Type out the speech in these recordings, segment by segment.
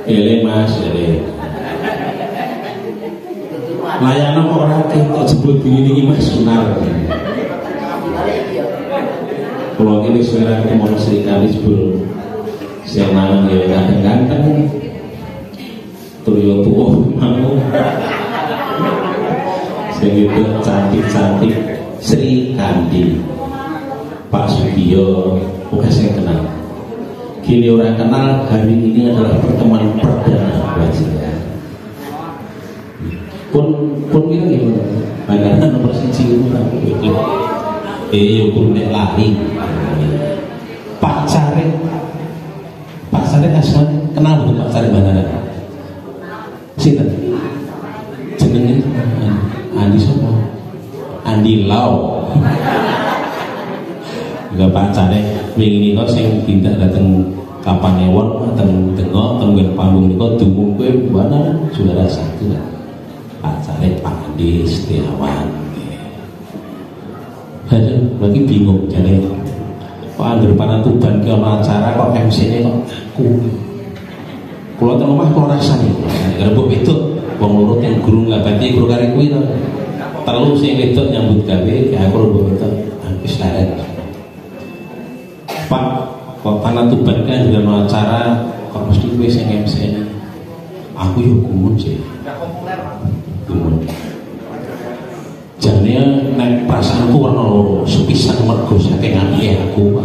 Eling Mas, eling. Layanan kok ora kok jebul bingi Mas Sunar. Kalau ini sekarang kita mau serikali jebul sing lanang ya ganteng-ganteng. Tuyo tuh mau. Sing itu cantik-cantik Sri Kandi. Pak Sugiyo bukan saya kenal. Kini orang kenal, hari ini adalah pertemuan perdana bajingan. Pun kita gimana? Bagaimana nomor siji orang itu? Ukur nek lari. Pacare asal kenal betul pacare mana? Sinten? Jenenge Andi sapa? Andi Lau. Enggak pacare wingi niku sing tindak dateng kapan ewon dateng tengok tenggen panggung niku dumung kowe mana juara satu. Pacare Pak Andi Setiawan. Aduh, lagi bingung jane. Kok anggere Panatuban ki ana acara kok MC-ne kok aku. Kula teng omah kula rasane. Grebuk wedok wong loro teng guru ngabati guru kare kuwi to. Telu sing wedok nyambut gawe ya aku lho wedok. Wis larek. Pak, kok Panatuban kan juga mau acara kok mesti gue sing MC. Aku yo gumun sih. Gumun. Jane nek perasaanku warna loro, sepisan mergo saking apike aku.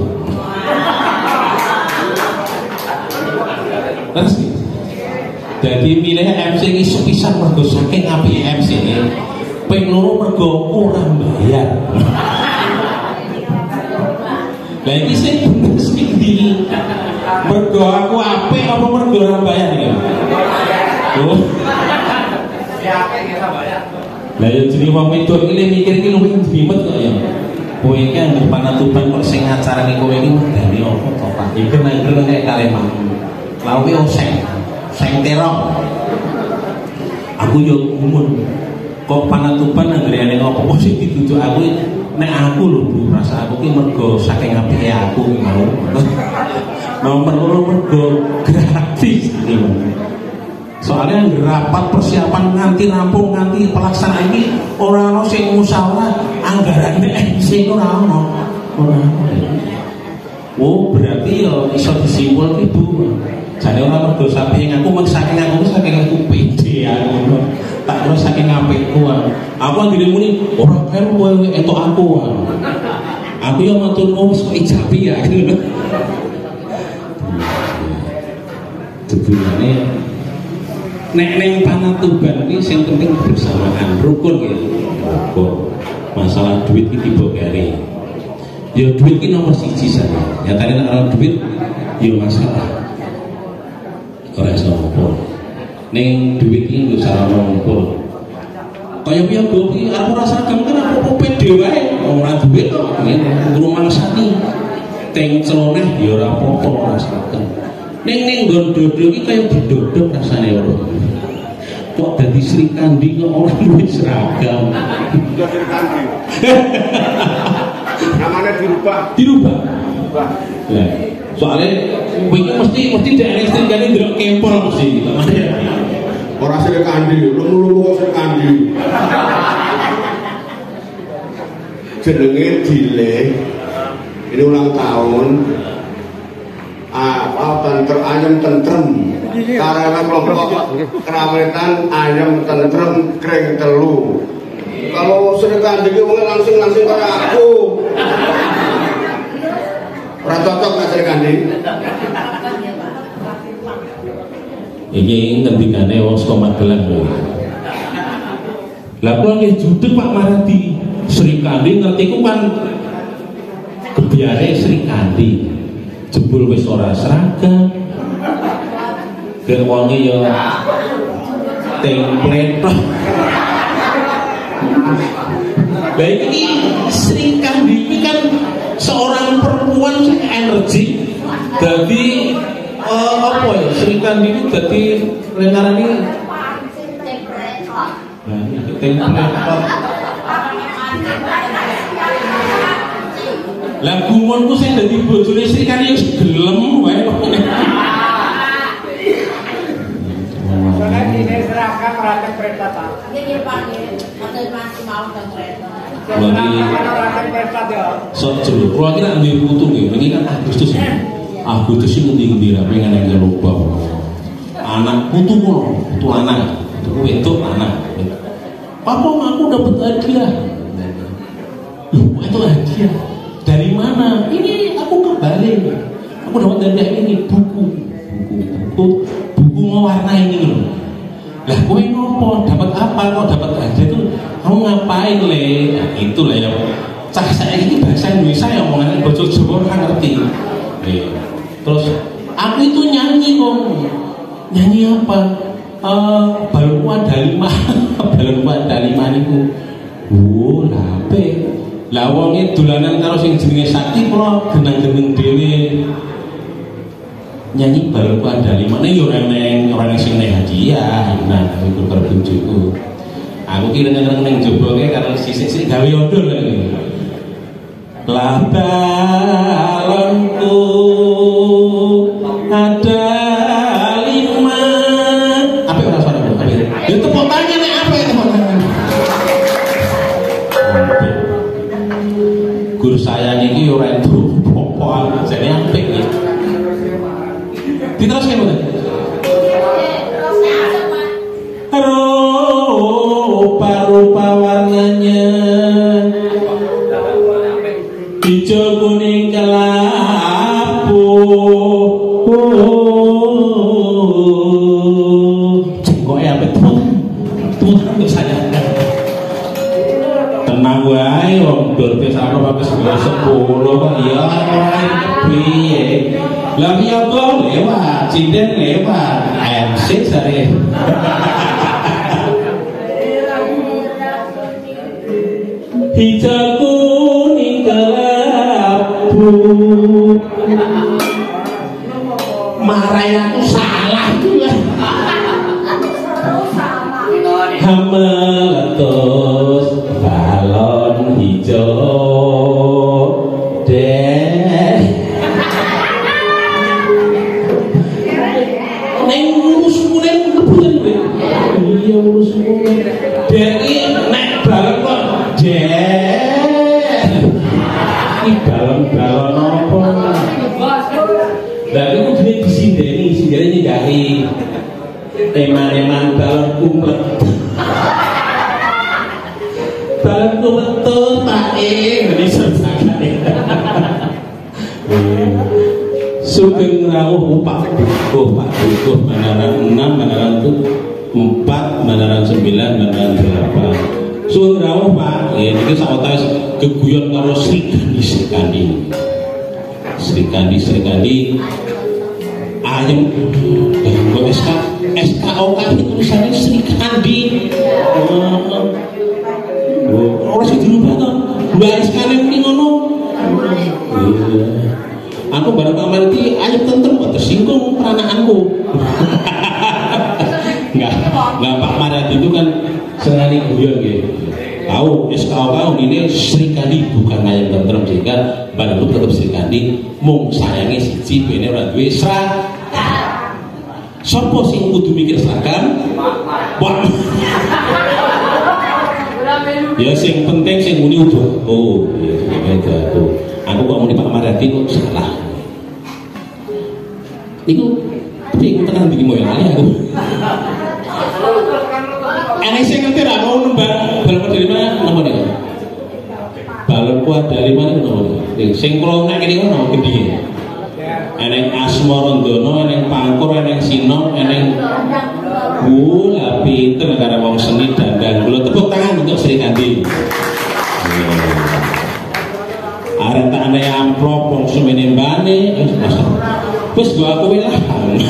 Terus jadi milih MC ini sepisan mergo saking apike MC ini. Ping loro mergo ora bayar. Lah iki sing bener sing ndi? Mergo aku apik apa mergo ora bayar iki? Oh. Ya apik ya bayar. Lah ya jenenge wong wedok iki mikir iki luwih jlimet kok ya. Kowe iki anggere Panatuban kok sing ngacarane kowe iki medani apa to Pak? Iki nang kaya Kaleman. Lah kuwi sing terong. Aku yo gumun. Kok Panatuban anggere ane apa sing ditutuk aku nek aku lho Bu, rasa aku ki mergo saking apike aku mau. Nomor loro mergo gratis iki. Soalnya rapat persiapan nganti rampung nganti pelaksanaan ini orang sing musyawarah anggaran MC ora ono. Oh berarti ya iso disimpul Ibu. Jane ora mergo saking aku saking aku pede aku. Tak terus saking apikku. Aku anggere muni ora perlu kowe entuk aku. Aku yo matur nuwun wis kok ijabi ya. Debulane nek ning Panatuban iki sing penting bersamaan rukun ya. Rukun. Masalah duit iki tiba kare. Ya duit iki nomor siji saja. Ya tadi nek ora duit ya masalah. Ora iso ngopo. Ning duit iki wis ora ngopo. Kaya piye go iki aku rasa seragam kan aku pede wae ora duit kok. Guru mangsani. Teng celoneh ya ora apa-apa ora seragam. Ning nggon dodo iki kaya didodok rasane ora. Kok dadi Sri Kandi kok ora duwe seragam. Sri Kandi. Namanya dirubah. Lah, soalnya mesti daerah Sri Kandi ndelok kempol mesti. Ora Sri Kandi, lemu-lemu kok Sri Kandi. Jenenge Dile. Ini ulang tahun. Ayam tentrem karena kelompok kerawitan ayam tentrem kering telu. Kalau Sri Kandi langsung kayak aku ora cocok gak Sri Kandi. Iki ngendikane wong saka Magelang lho. Lah kok nggih judeg Pak Maradi Sri Kandi ngerti ku kan kebiare Sri Kandi. Jebul wis ora seragam. Ger wonge ya template. Lah iki Sri Kandi iki kan seorang perempuan sing energi. Dadi apa ya Sri Kandi iki dadi lengarane template. Lah gumunku sing dadi bojone Sri Kandi wis gelem wae. sok jeruk. Kalau kita ambil putu gitu, ini kan Agustus ya. Agustus ini ngendi-ngendi rapi nggak yang lupa. Anak putu pun, putu anak, itu anak. Papa aku dapat hadiah. Loh, itu hadiah. Dari mana? Ini aku kembali. Aku dapat hadiah ini buku mewarna ini loh. Lah kowe ngopo? Dapat apa kok dapat hadiah itu? Kamu ngapain le? Nah, itu lah ya. Cah saya ini bahasa Indonesia yang omongan bocor Jawa kan ngerti. Terus aku itu nyanyi kok. Nyanyi apa? Balonku ada 5. Balonku ada 5 niku. Oh, lape. Lah wong e dolanan karo sing jenenge Sakti kula genang-geneng dhewe. Nyanyi balonku ada 5 ning yo ora neng sing nek hadiah. Nah, iku karo bojoku. Aku ki neng joboke karo sisik-sisik gawe odol lagi. Lah balonku ada 5. Apa ora suara kok? Ya tepuk tangan nek apa tepuk tangan. Guru sayang iki ora entuk apa jane apik iki. Diteruskan mboten? Rupa-rupa warnanya hijau kuning kelabu. Jengkoknya apa tuh? Tuhan untuk saya. Tenang wae wong dorpe sama pakai 10 kok ya piye. Lah ya kok lewat, cinden lewat. MC sare. Hijau kuning kelabu. Marahin aku salah juga. Meletus balon hijau deh. Neng urus mulai ngebutin gue. Iya urus mulai. Dari nek balon kok deh. Ini balon-balon apa? Lalu aku jadi disindeni dari teman-teman balon kumpet. Balon kumpet Pak ini sesakan. Sugeng rawuh Pak Dukuh Manaran 6, Manaran 4, Manaran 9, Manaran 8. Sugeng rawuh Pak, ini sawetawis geguyon karo Sri Kandi ayam kok SKOK itu tulisannya Sri Kandi. Orang sih dirubah toh. 2 SK ini ngono. Aku bareng kamar iki ayam tentrem kok tersinggung peranakanku. Enggak Pak Maradi itu kan senani guyon nggih. Tahu SKOK ini Sri Kandi bukan ayam tentrem sehingga bareng tetap Sri Kandi mung sayange siji bene ora duwe sapa sing kudu mikir seragam? Wah. Ya sing penting sing muni udah. Oh, iya tuh. Aku kok muni Pak Maradi kok salah. Iku piye tekan iki moyo aku. Enek sing ngerti ra mau nembang balon dari mana nomor iki? Balonku ada 5 niku nomor. Sing kula nek kene ngono gedhe. Eneng Asmarandono, eneng Pangkur, eneng Sinom, eneng lah pinter karena wong seni dandan. Kula tepuk tangan untuk Sri Kandi. Arep tak ane amplop wong semene mbane wis gua aku lah.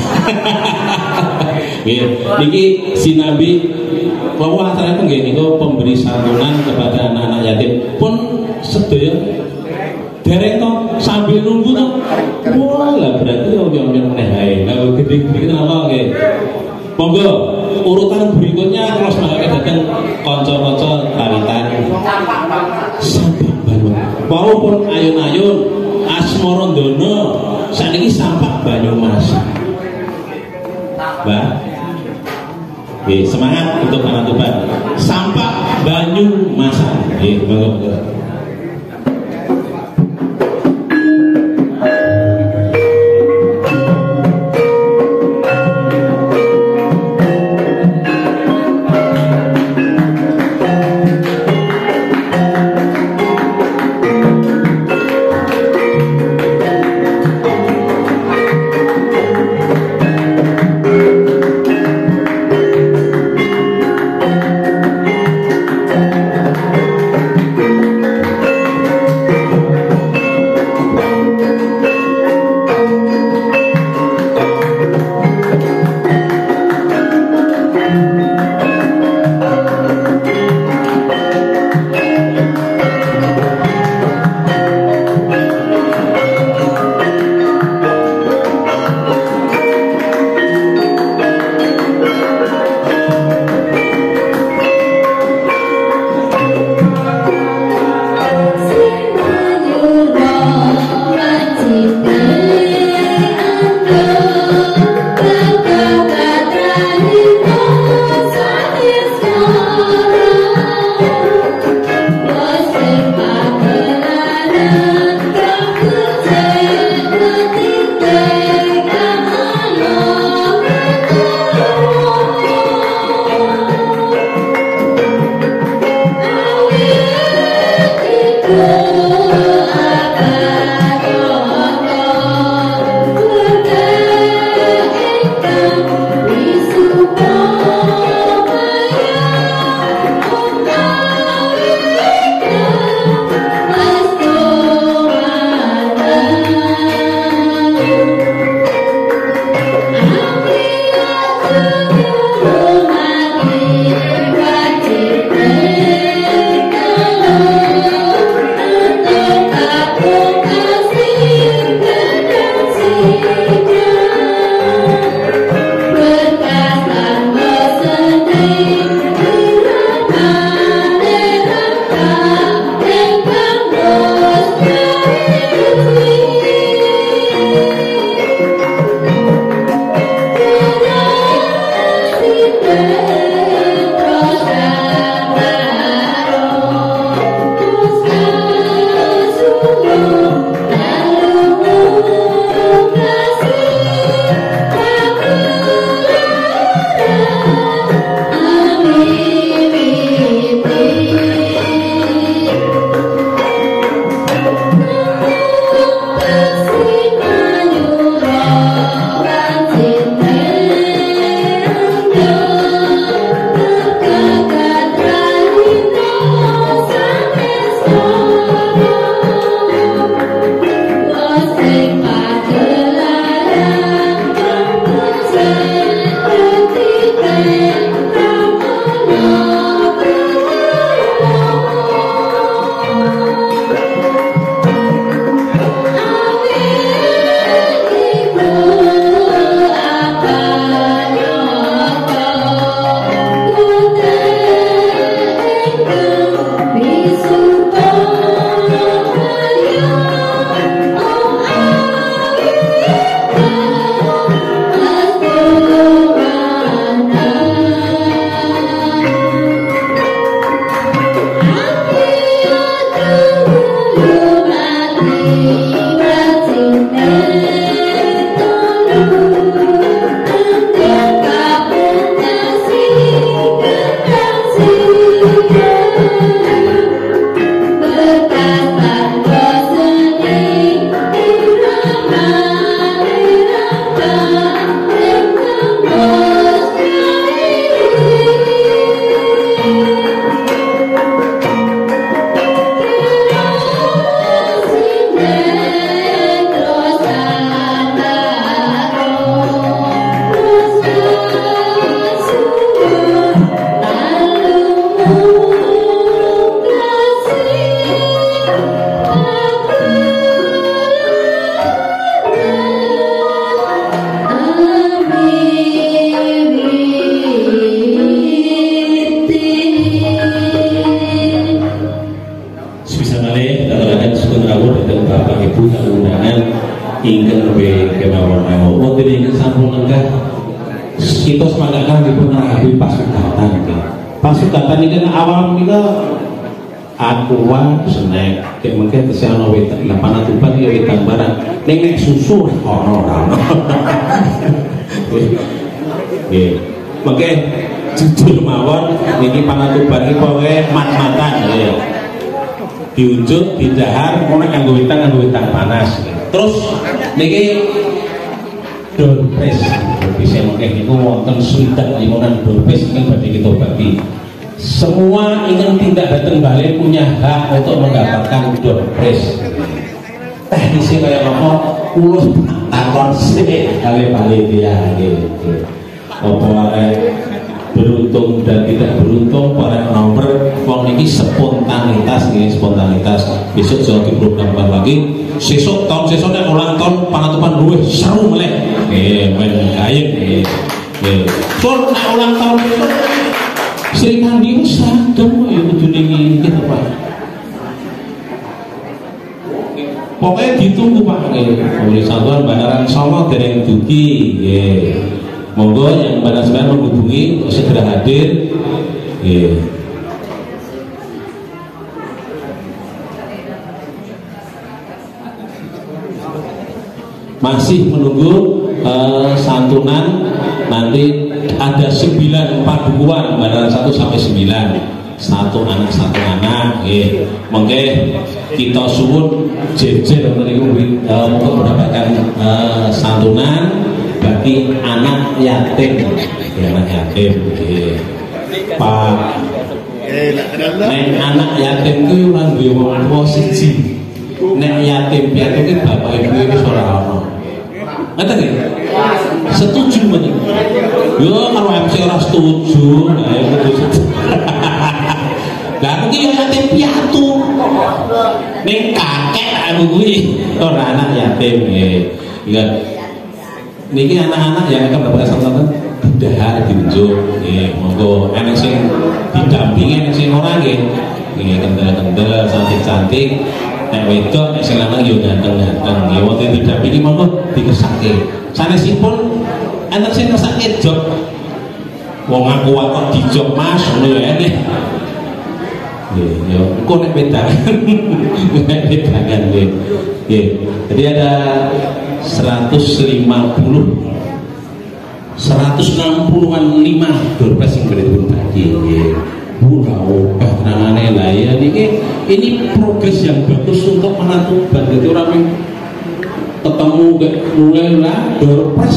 Niki sinambi bahwa acara itu niku pemberi santunan kepada anak-anak yatim pun sedaya dereng to sambil nunggu to. Wah, lah berarti yang meneh ae. Lah gede-gede napa nggih. Monggo urutan berikutnya terus mangke dateng kanca-kanca kawitan. Sampah Banyu. Walaupun ayun-ayun Asmarandono saniki sampah Banyumas. Mbak. Oke, semangat untuk anak Tuban. Sampah banyu masak. Oke, monggo. kita semangatkan dipunrahapi pasugatan. Pasugatan ini kan awal kita akuan snack kayak mungkin kesana wetan 800 ya wetan barang nek susu orang nggih mengke jujur mawon niki panatuban iki pokoke mat-matan ya diunjuk didahar ngono kanggo wetan panas terus niki doorpress bisa mungkin niku wonten swidak limonan doorpress ingin badhe kita bagi. Semua ingin tindak datang balik punya hak untuk mendapatkan doorpress. Teknisnya kayak apa? Ulus takon sih kali balik dia gitu. Apa beruntung dan tidak beruntung pada nomor wong ini spontanitas nih spontanitas. Besok jadi program lagi. Sesuk tahun sesuknya ulang tahun panatupan luwih seru meleh. Main kain. Soal ulang tahun besok. Sri Kandi itu sadar ya kudune iki gitu Pak. Pokoknya ditunggu Pak oleh Satuan Bandaran Solo dereng dugi nggih. Monggo yang Bandaran menghubungi segera hadir nggih. Masih menunggu santunan nanti ada 9 padukuan Bandaran 1 sampai 9 satu anak mungkin kita suwun jejer untuk mendapatkan santunan bagi anak yatim Pak anak yatim itu orang duwe wong tuwa siji nek yatim piatu ki bapak ibu iki ora ono ngeten nggih setuju mboten yo kalau MC ora setuju nah ya setuju lah aku ki yo yatim piatu ning kakek aku kuwi ora anak yatim nggih niki anak-anak yang akan mendapatkan santunan dahar diunjuk monggo enek sing didampingi enek sing ora nggih kendel-kendel cantik-cantik nek wedok nek sing lanang yo ganteng-ganteng ya wonten didampingi monggo dikesake sanesipun enten sing kesake jog wong aku kok dijog Mas ngono ya nggih yo engko nek wedangan nggih jadi ada 160-an 5 doorpress yang berdiri bagi pulau bahkanane lah ya ini progres yang bagus untuk menentukan jadi orang yang ketemu mulai lah doorpress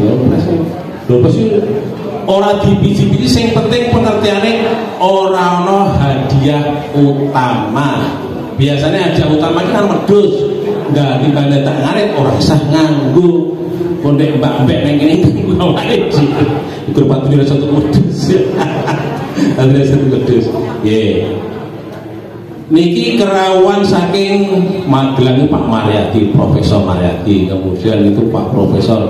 itu orang dibiji-biji yang penting pengertiannya orang no hadiah utama biasanya hadiah utama kan medus nggak dibanding tak ngarit orang sah nganggu kondek mbak-mbak yang ini nganggu ngarit sih ikut patuh dari satu medus ada satu medus niki kerawan saking Magelang Pak Mariati Profesor Mariati kemudian itu Pak Profesor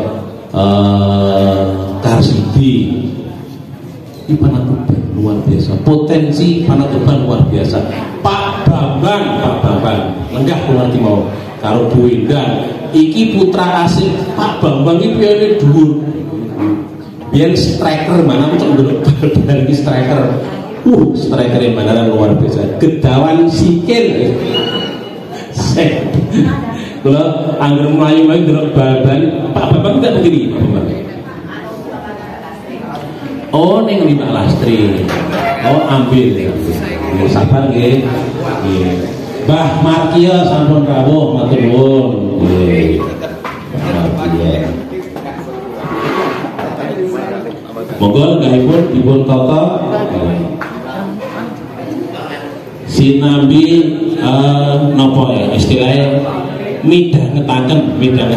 Karsidi ini panatuban luar biasa potensi panatuban luar biasa Pak Bambang lenggah keluar mau karo Bu Indah iki putra asing Pak Bambang iki piyane dhuwur biyen striker mana untuk ndelok bal-bal iki striker striker yang Bandaran luar biasa gedawan sikil kalau anggur melayu-melayu ndelok bal-bal Pak Bambang tidak begini oh ning Lima Lastri oh ambil sabar nggih Mbah Markia sampun rawuh matur nuwun. Nggih. Monggo nggahipun dipun tata sinambi napa ya istilahnya midhangetaken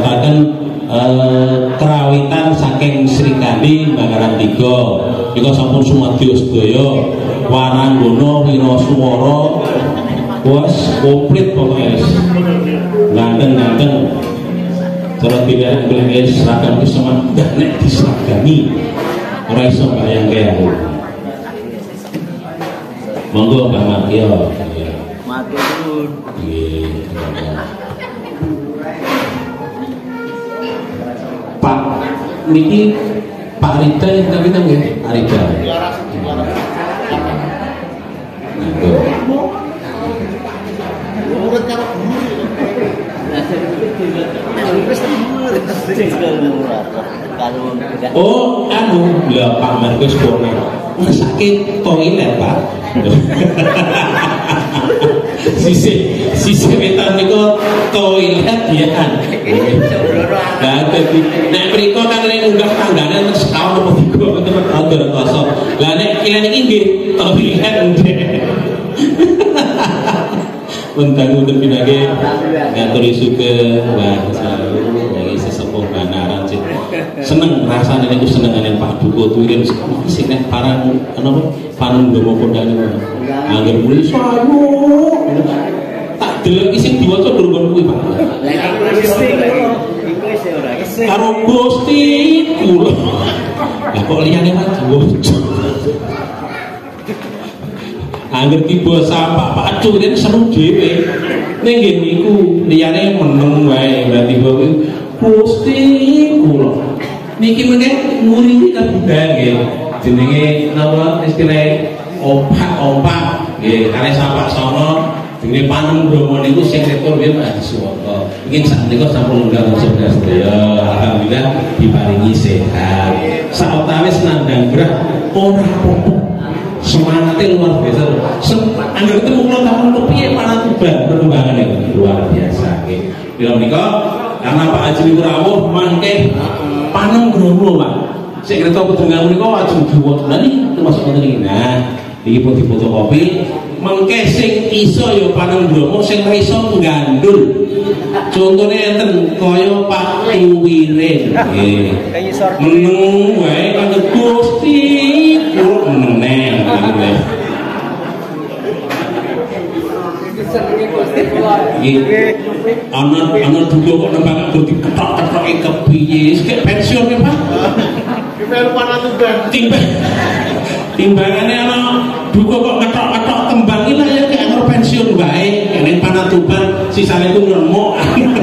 kerawitan saking Sri Kandi Bandaran 3 nika sampun sumadyo sedaya Waranggono Wiraswara bos komplit pokoknya ganteng cara tidak boleh seragam itu sama gak nek diseragami orang iso bayang kaya monggo Mbak Markio matur Pak niki Pak Rida yang tapi nggih, Pak Rida. Oh, anu, ya Pak Markus Bono. Sakit toilet, Pak. Sisi wetan niku toilet ya kan. Lah dadi nek mriko kan nek unggah tanggane terus kaon apa digo temen odor kosong. Lah nek kene iki nggih toilet nggih. Untan-untan pinake ngaturi suke wah selalu dari sesepuh banaran sih seneng rasane niku senengane Pak Duko tuwin sing nek parang napa parang nggowo kondane angger muli sayu tak delok isih diwaca durung kuwi Pak karo Gusti kula lah kok liyane Pak diwaca angger tiba sampah Pak Acu kan seru dhewe. Ning nggih niku liyane meneng wae berarti kuwi Gusti kula. Niki mengke nguri kabudayaan nggih. Jenenge napa istilah opak nggih kare sampah sono jenenge Panem Bromo niku sing rektor nggih Pak Suwoto. Mungkin sakmenika sampun undang sedaya. Alhamdulillah diparingi sehat. Sawetawis nandang gerah ora apa-apa. Semangatnya luar biasa. Angger ketemu kula tahun kepiye Panatuban perkembangannya luar biasa nggih. Bila menika karena Pak Haji Rawuh mangke Panem Bromo Pak. Sing kereta pedungan menika wajib diwaca. Lah niki termasuk ngoten iki. Nah, iki pun difotokopi. Mengke sing iso ya Panem Bromo, sing ora iso gandul. Contone enten kaya Pak Wiwirin nggih. Meneng wae kanggo Gusti kula meneng. Anak juga kok nembang aku diketok-ketok kepiye kayak pensiun ya Pak timbangannya anak juga kok ketok-ketok tembang ini ya kayak anak pensiun baik kayak Panatuban sisanya itu ngermok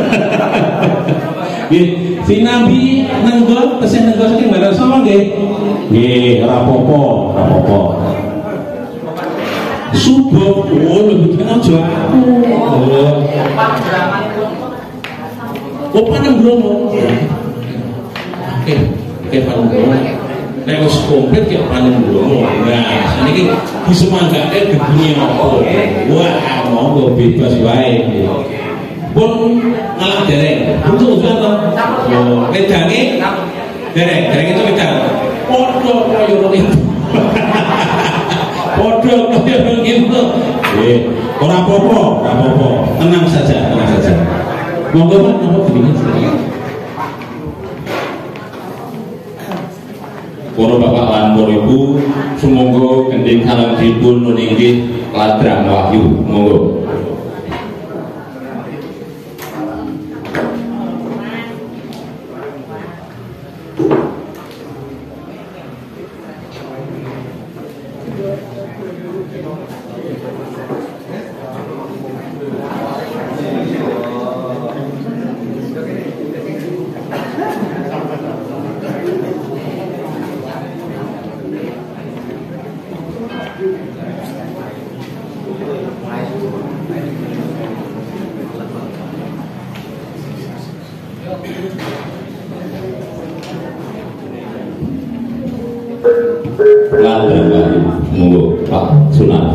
si Nabi nenggol pesen nenggol saking barang sama nggih rapopo subuh lebih aja Panem Bromo oke Panem Bromo nek wis komplit ya Panem Bromo nah saniki disemangatke gedunge apa wah monggo bebas wae pun ngalah dereng untuk usaha wedange dereng itu wedang padha kaya ngono podo kaya gitu. Ora apa-apa, tenang saja. Monggo Pak, napa jenengan sedaya? Para bapak lan ibu, sumangga gending kaleng dipun nggih ladrang wahyu. Monggo. Monggo Pak Sunan.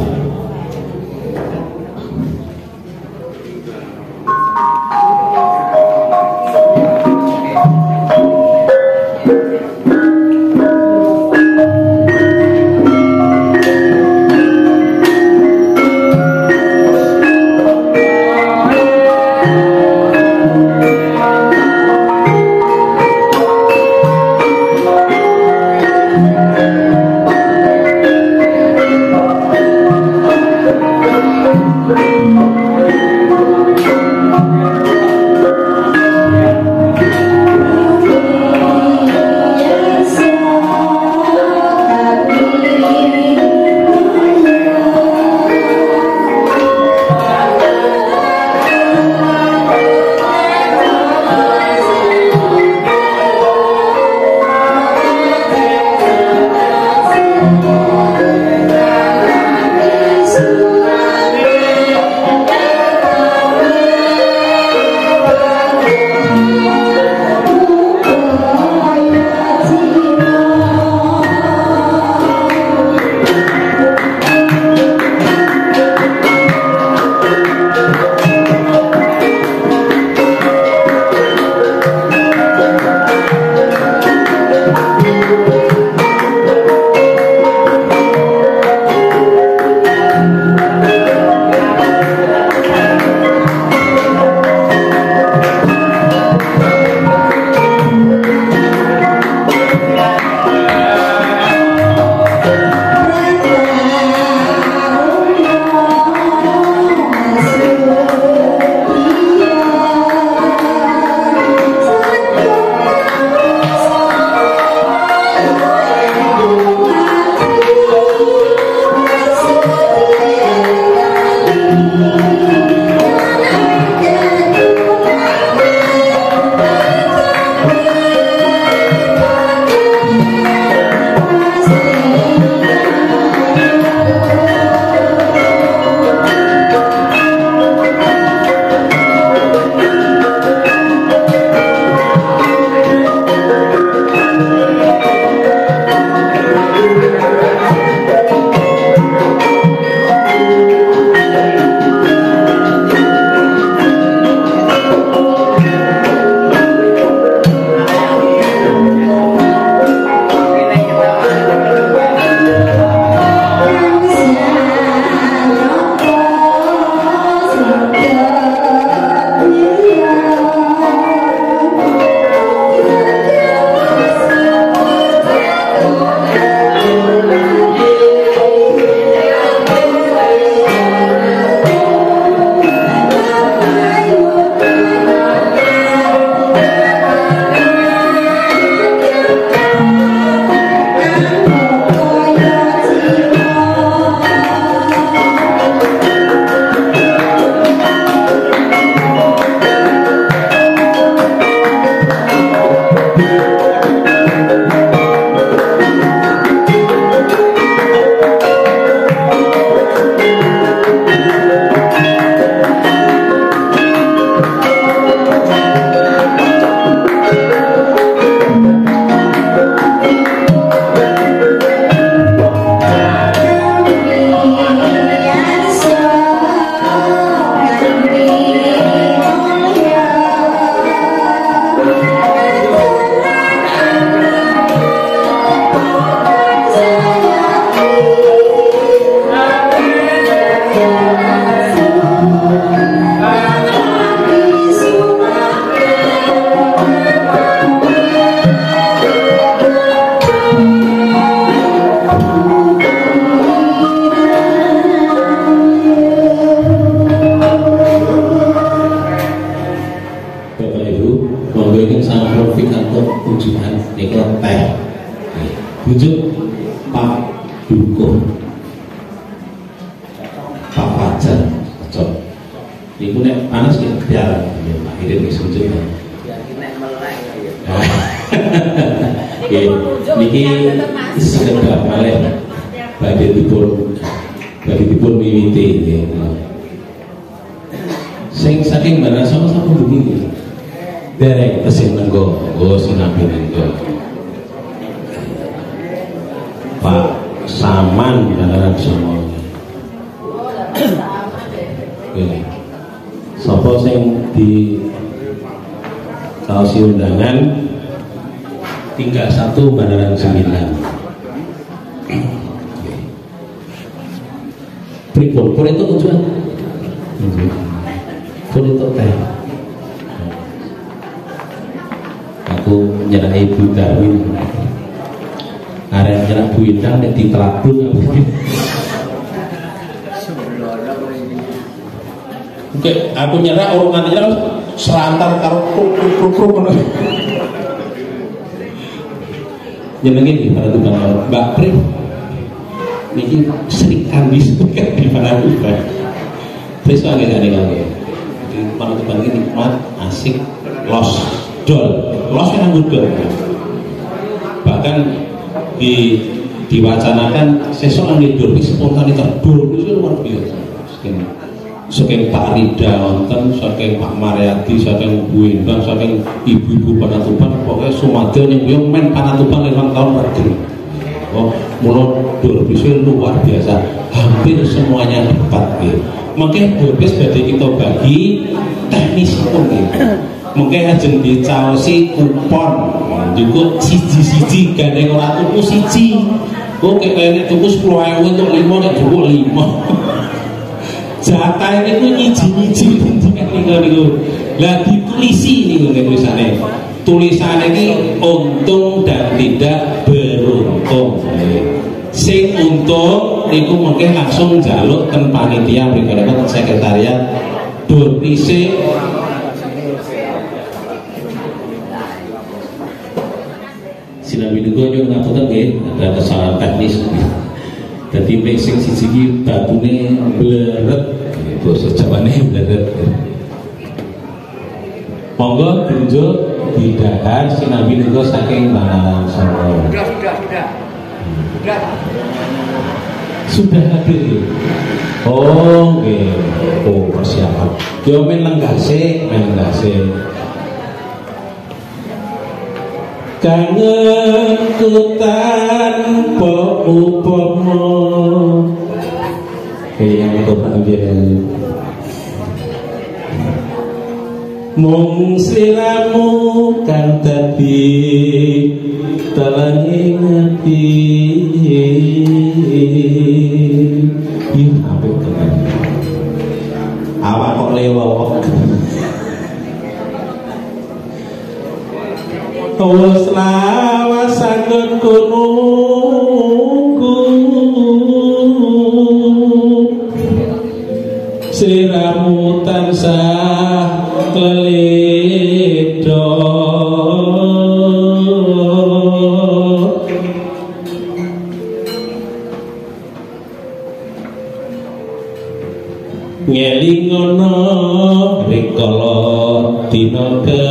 dukuh Pak Fajar cocok iku nek panas ki biar akhirnya wis sujud ya nek melek ya niki sekedap malih badhe dipun miwiti nggih sing saking mana sama-sama begini derek tesih menggo sinabi menggo Pak Saman beneran semua sapa sing di kaosi undangan tinggal 1 beneran 9 pripun itu tujuan itu teh aku nyerahi Bu Darwin arek nyerah Bu Indang nek ditelabung oke aku nyerah urungan nyerah serantar karo kruk ngono jenenge iki para tukang Mbak Prim niki sering kandis di mana juga terus lagi para tukang ini nikmat asik los yang ngudol bahkan diwacanakan sesuk ngidur iki spontanitas dul itu luar biasa saking Pak Rida wonten saking Pak Mariati saking Bu Endang saking ibu-ibu Panatuban pokoknya sumadyo ning men Panatuban 5 tahun pergi mulut dur bisa luar biasa hampir semuanya dapat gitu mungkin habis badhe kita bagi teknis pun gitu mungkin ajeng dicaosi kupon juga siji-siji gandeng ora tuku siji kok kene tuku 10.000 untuk 5 nek cukup 5 jatah niku nyiji-nyiji niku lah ditulisi niku tulisane iki untung dan tidak beruntung sing untung niku mungkin langsung njaluk ten panitia mriki ten sekretariat dur isih sinambi niku yo ngapunten nggih ada kesalahan teknis dadi mek sing siji iki batune bleret basa Jawane bleret monggo tunjuk didahar sinambi niku saking Bang Soro sudah hadir oh nggih oh persiapan yo men lenggase kangen kutan po upama yang itu panggil mung sliramu kan dadi talangi ngati apik tenan awak kok lewat wis lawas anggon nunggu sliramu tansah kledo ngelingono rikala dina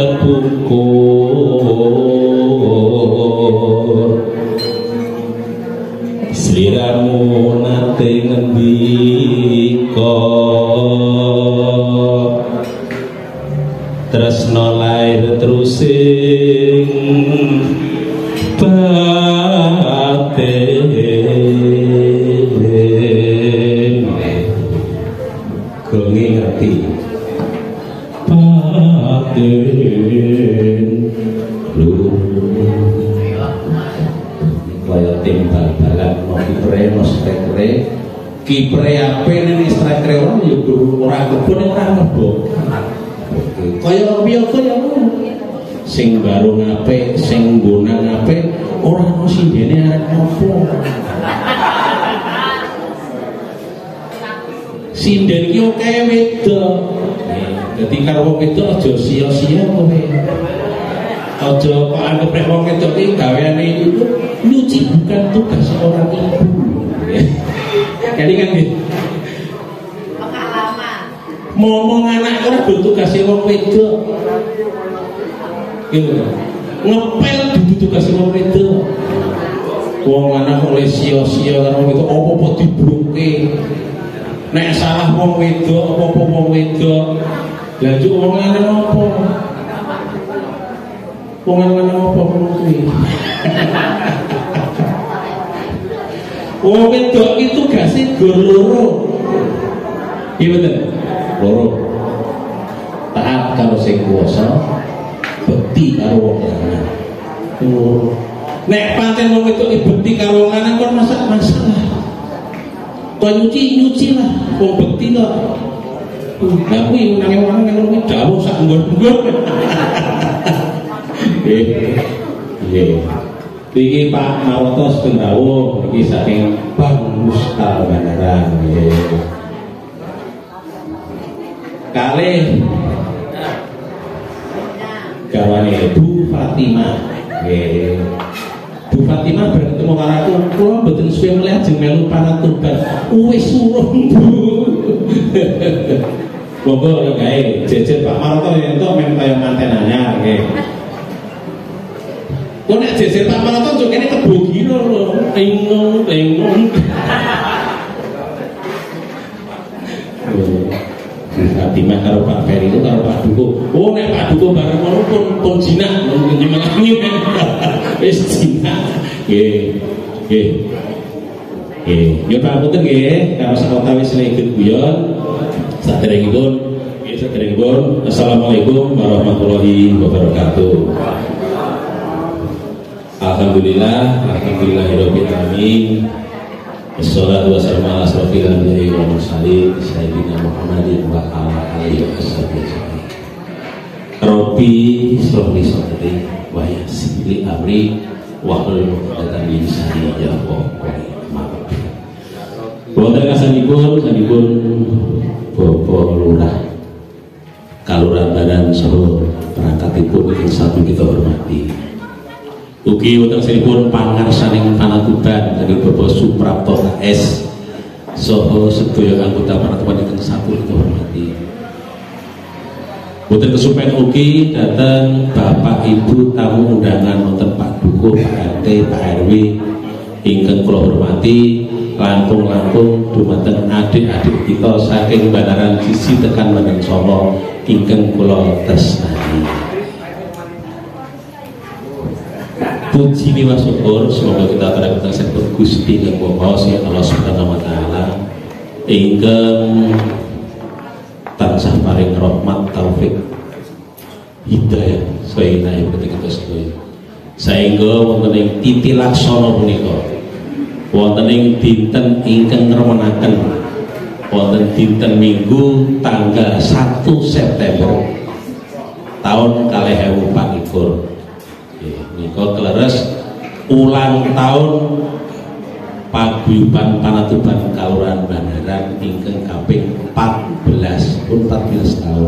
kepungkur sliramu nate ngendika tresno lair terusing batin gongi ngerti batin lu kaya tim bal-balan no kipre no striker kipre ape ini striker orang ya orang kebun orang ngebok kaya piye kaya sing baru ngape sing guna ngape ora ono sindene arek opo sinden ki oke wedok dadi karo wong wedok aja sia-sia kowe aja kok anggap nek wong wedok iki gaweane itu nyuci bukan tugas seorang ibu kelingan nggih. Pengalaman. Momong anak ora do tugase wong wedok. Ngepel dudu tugase wong wedok. Wong lanang kok sia-sia karo itu apa-apa dibruke. Nek salah wong wedok apa-apa wong wedok. Lah juk wong lanang apa? Wong lanang apa kuwi? Wong wedok itu gase gor loro. Iya bener. Loro. Taat karo sing kuwasa, bekti karo wong lanang. Nek pancen wong wedok bekti karo wong lanang kok masalah. Kok nyuci lah, wong bekti kok. Lah kuwi nang wong lanang kuwi dawuh sak nggon-nggon. Nggih. Iki Pak Maroto Sendawuh iki saking Bagus Kalbandaran nggih. Kalih garwane Bu Fatimah nggih. Bu Fatimah bertemu karo aku, kula mboten suwe mleh ajeng melu panatuban. Wis suruh Bu. Monggo gawe jejer Pak Maroto yen entuk men kaya manten anyar nggih. Kok nek jejer Pak Maroto yo kene kebogi lho, tengong. Fatimah karo Pak Ferry itu karo Pak Duko. Oh nek Pak Duko bareng ngono pun jinak nyemangi. Wis jinak. Nggih. Yo pangapunten nggih, karo sakota wis leged guyon. Saderengipun Assalamualaikum warahmatullahi wabarakatuh. Alhamdulillahirabbil alamin. Wassalatu wassalamu ala asrofil anbiya'i wal mursalin sayyidina Muhammadin wa ala alihi wasallam. Rabbi shrah li sadri wa yassir li amri wahlul 'uqdatam min lisani yafqahu qawli. Wonten kasanipun Bapak Lurah Kalurahan Badan saha perangkatipun ing satu kita hormati. Ugi wonten sampun pangarsaning panatuban dari Bapak Suprapto KS saha sedaya anggota panatuban ingkang satu kita hormati. Boten kesupen ugi dateng Bapak Ibu tamu undangan wonten Pak Duko, Pak RT, Pak RW ingkang kula hormati, langkung dumateng adik-adik kita saking Bandaran Sisi tekan Bandung Solo ingkang kula tresnani. Puji wa syukur semoga kita terdapat sektor Gusti yang Maha Esa Allah Subhanahu wa taala ingkang tansah paring rahmat taufik hidayah saena ing kita sedaya. Saengga wonten ing titi laksana punika wonten ing dinten ingkang ngremenaken wonten dinten Minggu tanggal 1 September tahun 2024. Menika kleres ulang tahun Paguyuban Panatuban Kalurahan Bandaran ingkang kaping 14 tahun.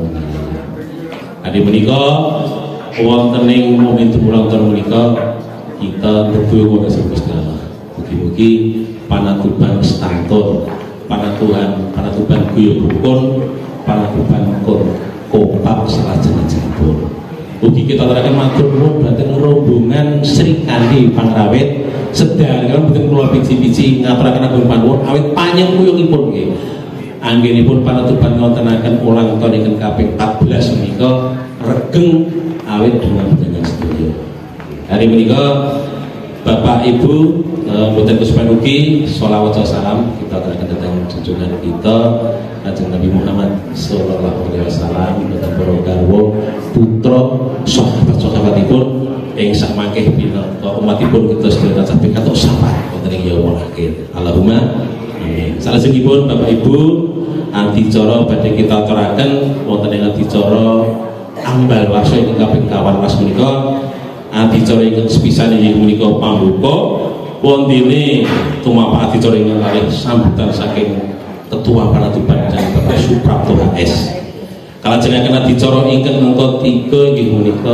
Adi menika wonten ing momentum ulang tahun menika kita berdua kepada Gusti Allah. Mugi-mugi panatuban stantun, panatuban guyub rukun, panatuban kompak salajeng-lajengipun. Ugi kita terakan matur nuwun dhateng rombongan Sri Kandi Pangrawit sedaya boten kula biji-biji ngaturaken agung panuwun awit panjang kuyungipun nggih. Anggenipun panatuban wontenaken ulang tahun ingkang kaping 14 menika regeng awit dengan panjenengan sedaya. Hari menika Bapak Ibu boten kesupen ugi sholawat salam kita terakan dhateng junjungan kita Kanjeng Nabi Muhammad sallallahu alaihi wasallam dhateng para garwa putra sahabat-sahabatipun ing sak mangkeh pinangka umatipun kita sedaya sampai katok syafaat wonten ing yaumul akhir. Allahumma amin. Salajengipun Bapak Ibu adicara badhe kita aturaken wonten ing adicara ambal warsa ing kaping 14 menika adicara ingkang sepisan inggih menika pambuka wontene tumapak adicara ingkang kalih sambutan saking Ketua Panatuban dan Bapak Suprapto HS. Kalajengaken adicara ingkang angka 3 inggih menika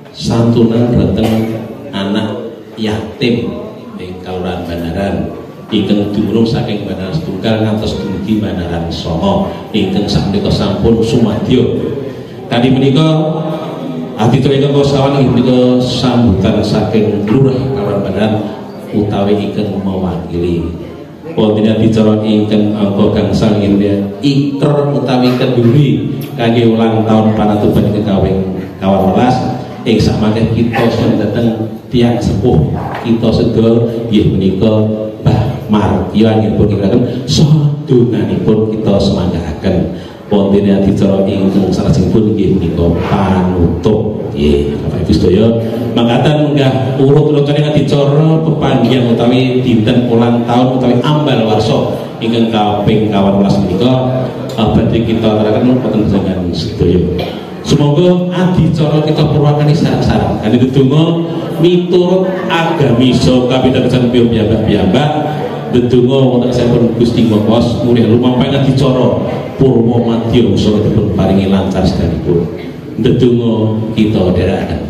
santunan dhateng anak yatim ing Kalurahan Bandaran ingkang dumunung saking Bandaran Setunggal ngantos dumugi Bandaran Songo ingkang sakmenika sampun sumadyo. Tadi menika adicara ingkang kasawan inggih menika sambutan saking Lurah Kabupaten Bandaran utawi ingkang mewakili. Wonten adicara ingkang angka gangsal inggih ikrar utawi kenduri kangge ulang tahun panatuban ingkang kaping 18 ing samangke kita sedherek tiyang sepuh kita sedaya inggih menika Mbah Martyo anggenipun kiraken sadonganipun kita semanggahaken wonten adicara ingkang salajengipun inggih menika panutup. Nggih, Bapak Ibu sedaya mangkaten munggah urut-urutan adicara pepanggihan utawi dinten ulang tahun utawi ambal warsa ingkang kaping 18 menika badhe kita aturaken wonten panjenengan sedaya. Semoga adicara kita purwakani sareng-sareng kanthi ndedonga miturut agamisa kapitadosan piyambak-piyambak ndedonga wonten sampun Gusti Ngopos mulih lumampah adicara Purwomadya saha dipun paringi lancar sedanipun. Ndedonga kita dherekaken.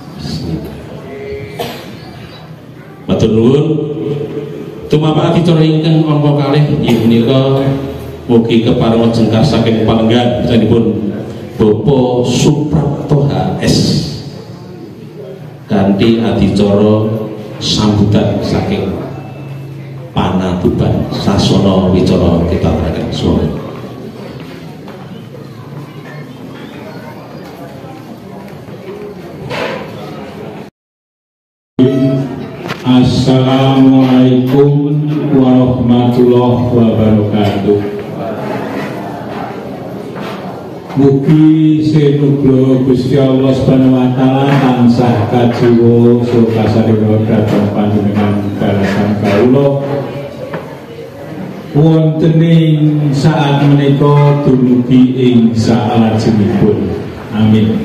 Matur nuwun. Tumapun adicara ingkang angka kalih inggih menika mugi keparenga jengkar saking palenggan sampun Bapak Suprapto HS kanthi adicara sambutan saking Panatuban sasana wicara kita aturaken suwun. Assalamualaikum warahmatullahi wabarakatuh. Mugi sinugra Gusti Allah Subhanahu wa taala tansah kajiwa saha kasarina dhateng panjenengan dalasan kawula wonten ing saat menika dumugi ing salajengipun. Amin.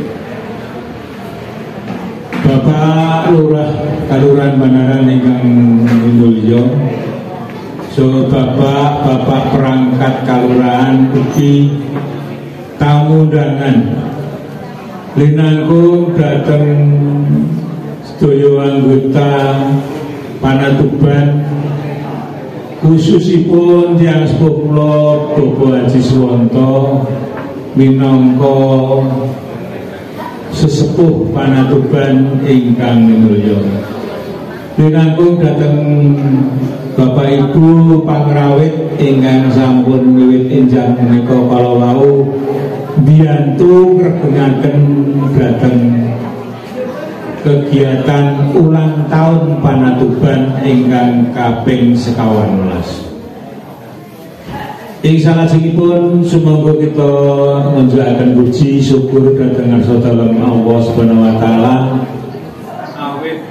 Bapak Lurah Kalurahan Bandaran ingkang mulya, so bapak perangkat kalurahan ugi tamu undangan linangkung dhateng sedaya anggota Panatuban khususipun tiyang sepuh kula Bapak Haji Suwanto minangka sesepuh Panatuban ingkang mulya. Linangkung dhateng Bapak Ibu pangrawit ingkang sampun wiwit enjang menika kala wau biyantu ngregungaken dhateng kegiatan ulang tahun Panatuban ingkang kaping 11. Ing salajengipun sumangga kita ngunjukaken puji syukur dhateng ngarsa dalem Allah Subhanahu wa taala awit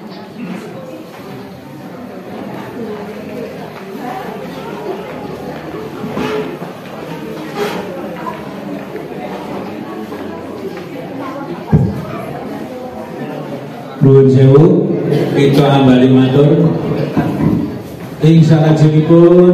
nuwun sewu kita ambali matur ing salajengipun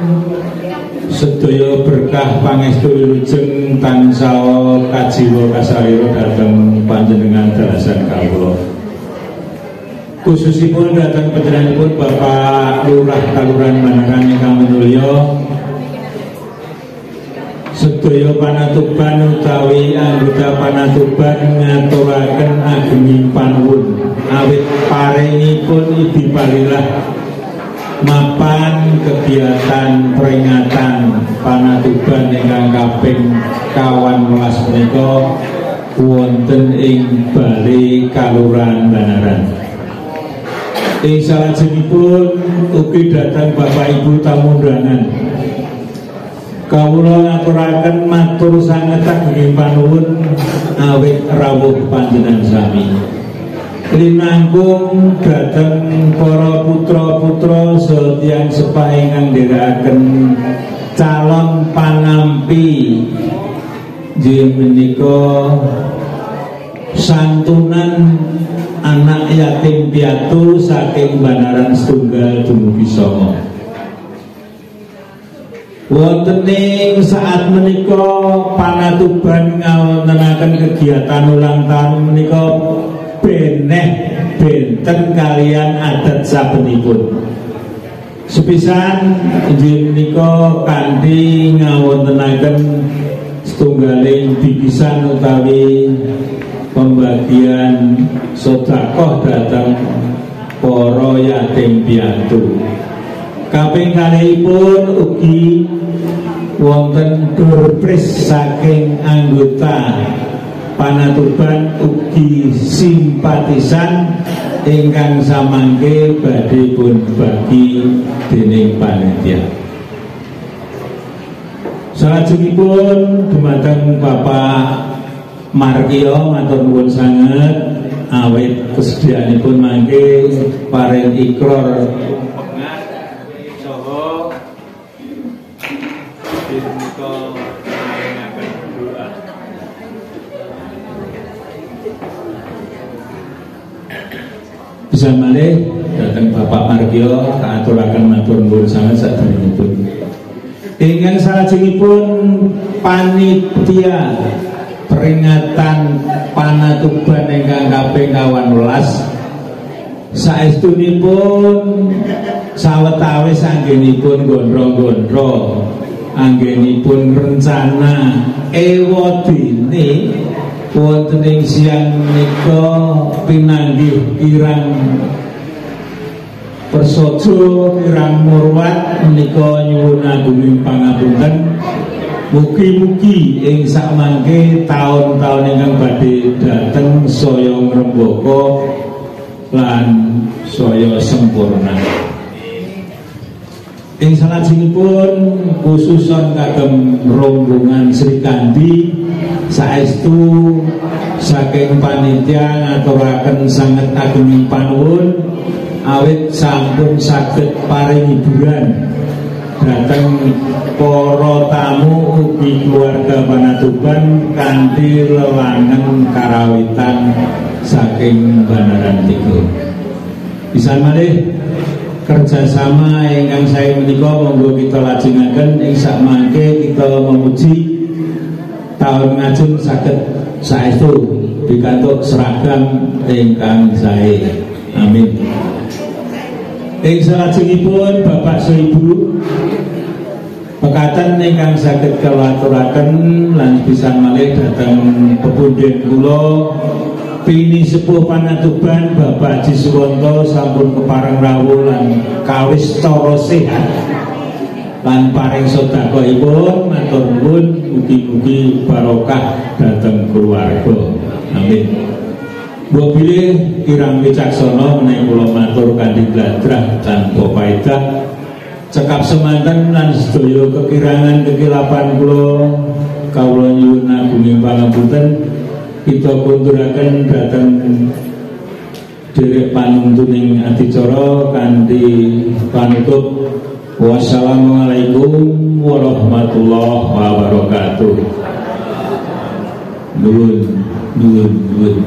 sedaya berkah pangestu wilujeng tansah kajiwa kasarira dhateng panjenengan dalasan kawula. Khususipun dhateng panjenenganipun Bapak Lurah Kalurahan Bandaran ingkang mulya, sedaya Panatuban utawi anggota Panatuban ngaturaken agenging panuwun awit paringipun Ibi Parilah mapan kegiatan peringatan Panatuban ingkang kaping 11 menika wonten ing Balai Kalurahan Bandaran. Ing salajengipun ugi dhateng Bapak Ibu tamu undangan kawula ngaturaken matur sanget ageng panuwun awit rawuh panjenengan sami. Linangkung dhateng para putra-putra sedaya sepah ingkang ndherekaken calon pangampi inggih menika santunan anak yatim piatu saking Bandaran Setunggal dumugi Songo. Wonten ing saat menika Panatuban ngawontenaken kegiatan ulang tahun menika beneh benten kalian adat sabenipun. Sepisan injil menika kanthi ngawontenaken setunggaling bibisan utawi pembagian sedekah dhateng para yatim piatu. Kaping kalihipun ugi wonten surprise saking anggota Panatuban ugi simpatisan ingkang samangke badhe pun bagi dening panitia. Salajengipun dumateng Bapak Markio matur nuwun sanget awit kesediaanipun mangke paring ikrar saha menika maringaken doa. Bisa malih dateng Bapak Markio kaaturaken matur nuwun sanget saderengipun. Ingkang salajengipun panitia peringatan Panatuban ingkang kaping 18 saestunipun sawetawis anggenipun gondro-gondro anggenipun rencana ewadene wonten ing siang menika pinanggih kirang persojo kirang murwat menika nyuwun agunging pangapunten. Mugi-mugi ing sakmangke taun-taun ingkang badhe dhateng saya ngrembaka lan saya sempurna. Ing salajengipun khususon kagem rombongan Sri Kandi saestu saking panitia ngaturaken sanget agunging panuwun awit sampun saged paring hiburan dhateng para tamu ugi keluarga Panatuban kanthi lelangan karawitan saking Banaran Tigo. Pisan malih kerjasama ingkang saya menika monggo kita lajengaken ing sakmangke kita memuji taun ngajeng saged saestu pikantuk seragam ingkang sae. Amin. Ing salajengipun Bapak Ibu pekaten ingkang saged kula aturaken lan pisan malih dhateng pepundhen kula Pini Sepuh Panatuban Bapak Haji Suwanto sampun kepareng rawuh lan kawis cara sehat lan paring sedekahipun matur nuwun mugi-mugi barokah dhateng keluarga. Amin. Mbok bilih kirang wicaksana menawi kula matur kanthi bladrah tanpa paedah cekap semanten lan sedaya kekirangan kekilapan kula nyuwun agunging pangapunten. Kita kunduraken dhateng derek panuntuning adicara kanthi panutup wassalamualaikum warahmatullahi wabarakatuh. Nuwun.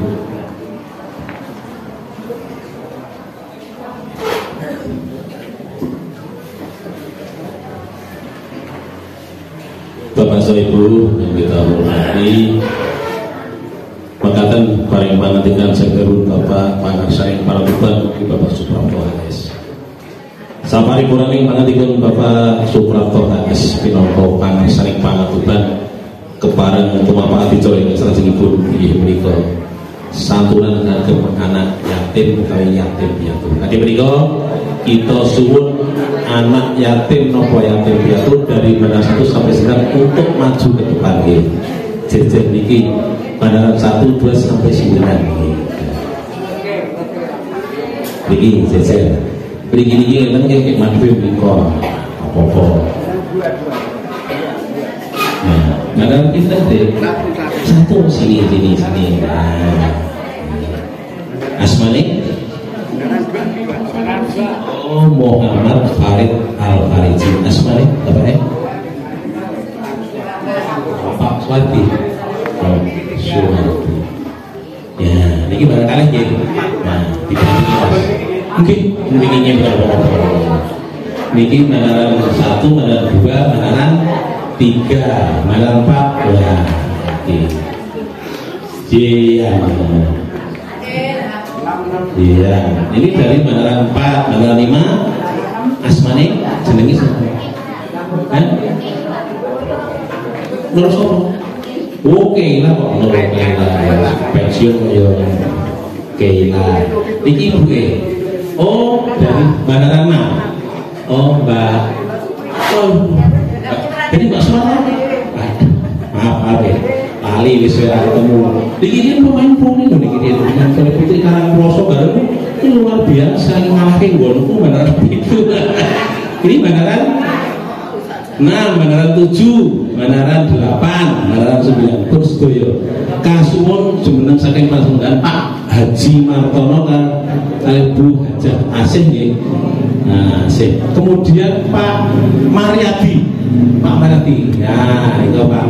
Bapak Ibu yang kita hormati, mekaten paring pangandikan Segerun Bapak Pangarsaing Panatuban Bapak Suprapto HS. Saparipuraning pangandikan Bapak Suprapto HS pinangka Pangarsaing Panatuban kepareng tumapak adicara ing salajengipun inggih menika santunan kagem anak yatim utawi yatim piatu. Kanthi menika kita suwun anak yatim nopo yatim piatu dari Banaran 1 sampai 9 untuk maju ke depan nggih. Jejer niki Banaran 1, 2 sampai 9 nggih. Niki jejer. Mriki niki ngeten nggih madhep menika apa-apa. Nah, Banaran pinten deh. 1 sini. Asmane Muhammad Farid Al-Fariji. Asmane bapaknya Pak Swati. Suwardi. Ya, niki barangkali nggih. Nah, dibanding Mas. Mungkin niki berapa? Niki Banaran 1, Banaran 2, Banaran 3, Banaran 4. Wah, Iya, ini dari Banaran 4, Banaran 5 asmane jenenge sapa? Nur sapa? Oke lah kok Nur Keila pensiun yo Keila. Niki ibuke. Oh, dari Banarana. Oh, Mbak. Oh. Ini Mbak Suara. Maaf ya. Kali wis ora ketemu. Niki dia pemain poni lho niki dia dengan Putri Karangproso bareng itu luar biasa ngalahke nggonku Banarana itu. Ini Banaran 6, Banaran 7, Banaran 8, Banaran 9 terus doyo. Kasuwun jumeneng saking Pasundan Pak Haji Martono kan Bu Hajah Asih nggih. Nah, Asih. Kemudian Pak Mariadi. Pak Mariadi. Nah, itu Pak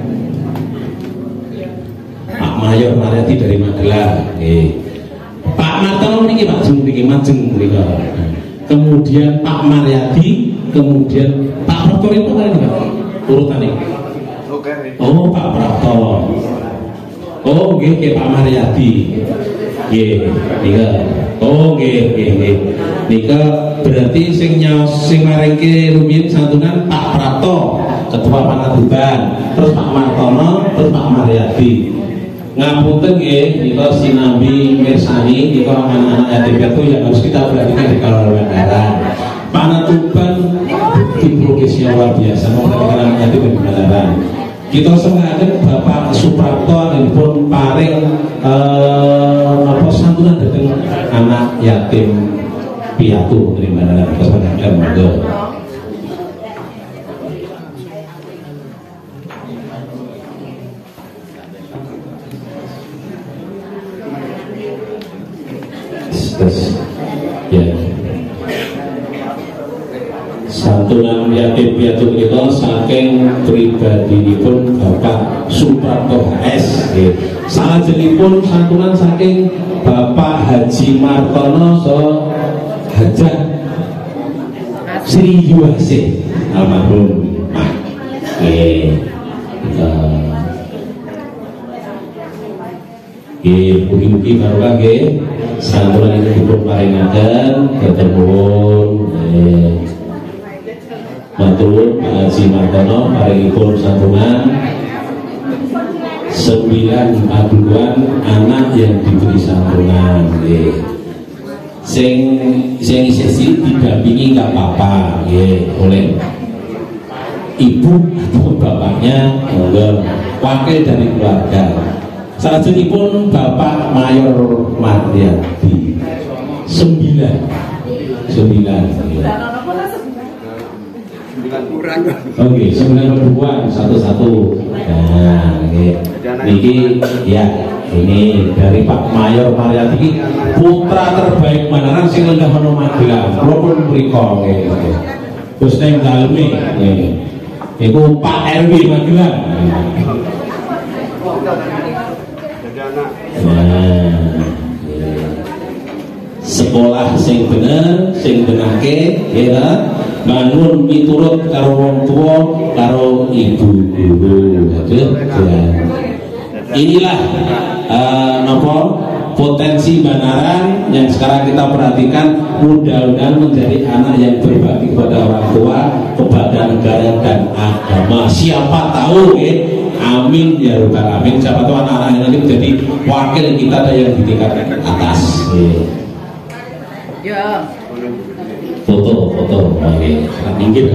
Mayor Mariadi dari Magelang. Pak Martono niki Pak Jung niki Majeng mriku. Kemudian Pak Mariadi, kemudian Pak Prapto itu kan ini Pak urutannya. Oh Pak Prapto. Oh nggih Pak Mariadi. Nggih, nika. Oh nggih. Nika berarti sing maringke rumiyin santunan Pak Prapto, Ketua Pangabuban, terus Pak Martono, terus Pak Mariadi. Ngapunten nggih, nika sinambi mirsani nika anak-anak yatim piatu yang harus kita perhatikan di Kaloro Bandaran. Panatuban tim progresnya luar biasa memperhatikan anak yatim di Bandaran. Kita sengaja Bapak Suprapto dan pun paring santunan datang anak yatim piatu dari Bandaran. Kita perhatikan monggo. Terus ya santunan yatim piatu kita saking pribadinipun Bapak Suprapto HS. Salajengipun santunan saking Bapak Haji Martono so Hajah Sri Yuwase almarhum. Mugi-mugi barokah nggih santunan ini dipun paringaken ketemuan matur Pak Haji Martono paringipun santunan 9 paduan anak yang diberi santunan sing sesi didampingi nggak apa-apa oleh ibu atau bapaknya wakil dari keluarga. Salajengipun Bapak Mayor Mariadi 9 oke 9 perempuan satu-satu. Nah niki ya ini dari Pak Mayor Mariadi putra terbaik Bandaran sing lenggah menawa Magelang kula pun mriko nggih Gus neng daleme iku Pak RW Magelang. Sekolah sing bener, sing benake, ya, bangun miturut karo wong tua, karo ibu. Inilah potensi Bandaran yang sekarang kita perhatikan. Mudah-mudahan menjadi anak yang berbakti kepada orang tua, kepada negara dan agama. Siapa tahu, amin ya rabbal alamin. Siapa tahu anak-anak ini menjadi wakil kita yang di tingkat atas. Ya. Foto, oke. Minggir.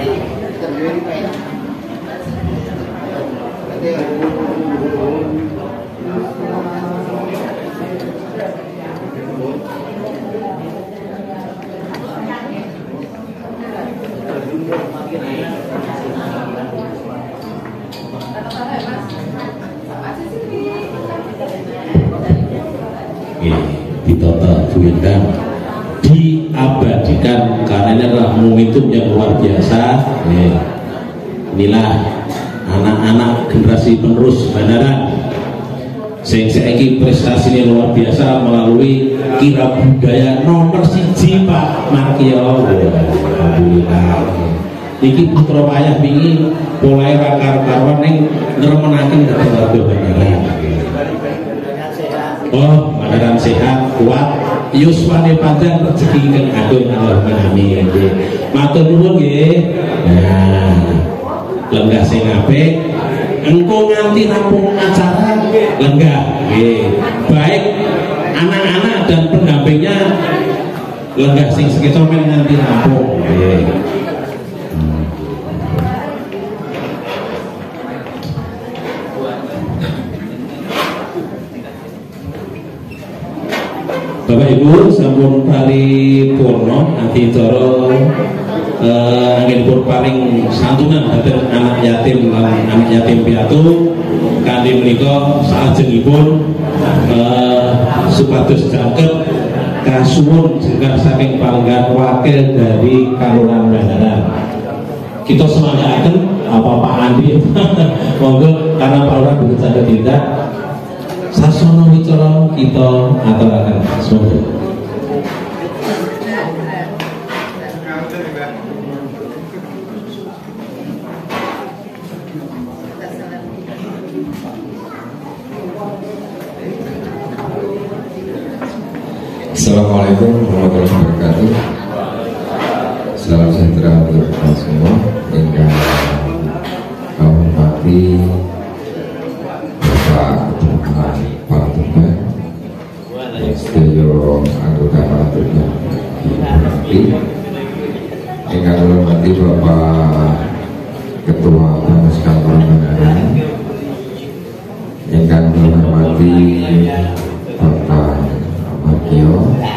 Ditata diundang diabadikan karena ini adalah momentum yang luar biasa. Inilah anak-anak generasi penerus Bandaran sing saiki prestasinya luar biasa melalui kira budaya nomor 1 Pak Markio. Alhamdulillah iki putra payah wingi mulai rakar-karuan ning ngremenaken dhateng warga Bandaran. Oh, Bandaran sehat, kuat, yuswane panjang rezeki kang agung Allahumma amin. Matur nuwun nggih. Nah, lenggah sing apik engko nganti rampung acara lenggah nggih. Baik anak-anak dan pendampingnya lenggah sing sekitar nganti rampung nggih. Bapak Ibu sampun paripurna adicara anggenipun paring santunan dhateng anak yatim lan anak yatim piatu kanthi menika salajengipun supados jangkep kasuwun juga saking panggilan wakil dari Kelurahan Bandaran. Kita semangaaken apa Pak Andi monggo karena Pak Lurah bekerja tidak sasono wicara kita aturaken semoga. Assalamualaikum warahmatullahi wabarakatuh. Salam sejahtera untuk kita semua. Ingkang kami hormati Bapak Ketua Parlemen, sedaya anggota Parlemen dihormati. Ingkang kami hormati Bapak Ketua Bangsa Bandaran. Ingkang kami hormati Bapak Markio,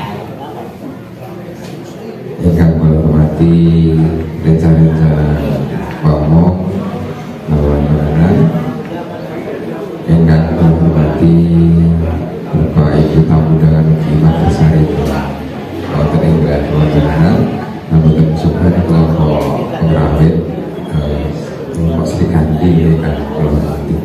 ingkang kula hormati reca-reca Pamong Lawan Bandaran, ingkang kula hormati Bapak Ibu tamu undangan ugi Madrasah wonten ing Bandaran, namun sukan kelompok pengrajin kelompok Sri Kandi ingkang kula hormati.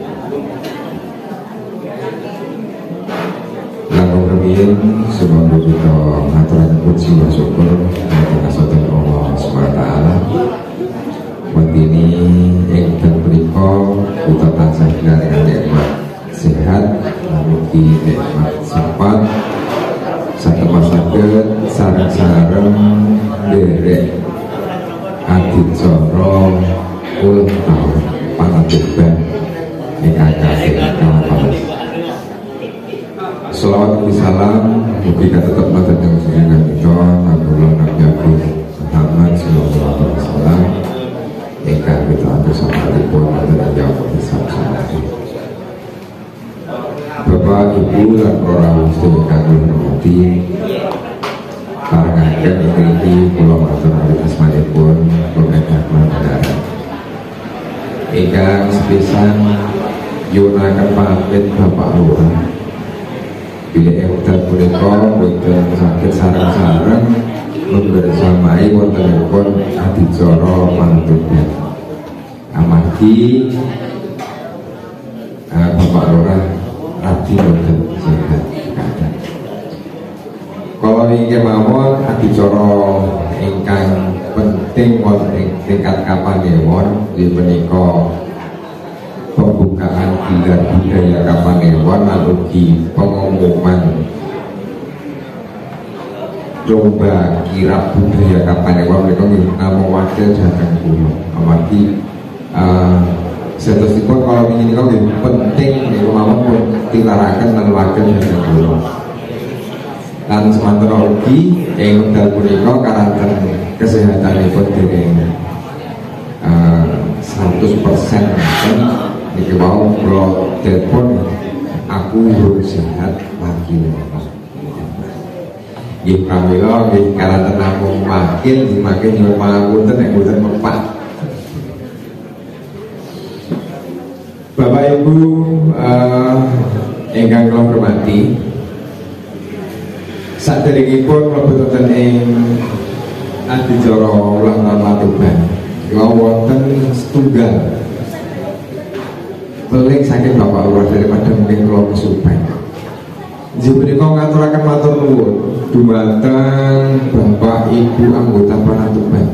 Langkung rumiyin sebab kita ngaturan puji wa syukur kepada kasatan Allah SWT. Wantini ingkang punika kita tansah dengan nikmat sehat mugi nikmat sempat satemah-saged sareng-sareng derek adicara ulang tahun pangapunten ingkang kasih kalawan. Salawat dan salam mugi tetap nonton yang sehingga kita Nabiullah Nabi Agung Muhammad sallallahu alaihi wasallam ingkang kita atur samalipun wonten ing jawab bersama. Bapak Ibu lan para muslim ingkang hormati, parengaken iki kula matur nuwun asmanipun Pemerintah Bandaran. Ingkang sepisan yunaken pamit Bapak Lurah. Bila ekdal punika boten saged sareng-sareng membersamai wontenipun adicara pangantuban. Amargi Bapak Lurah radi boten sehat keadaan. Kala inggih mawon adicara ingkang penting wonten ing tingkat kapanewon inggih punika pembukaan Gilar Budaya Kapanewon lan ugi pengumuman lomba kirab budaya Kapanewon menika namung wakil dhateng kula. Amargi setosipun kalau ingin nggih penting niku mawon pun tilaraken lan wakil dhateng kula. Lan semanten ugi ing wekdal punika karanten kesehatanipun dening 100% niki wau kula telepon aku urung sehat lagi nggih pramila nggih karanten namung makin nyuwun pangapunten nek boten mepak. Bapak Ibu ingkang kula hormati, saderengipun mlebu wonten ing adicara ulang tahun Pangantuban wonten setunggal peling saking Bapak Lurah daripada mungkin kula kesupen. Nggih menika ngaturaken matur nuwun dumateng Bapak Ibu anggota Pangantuban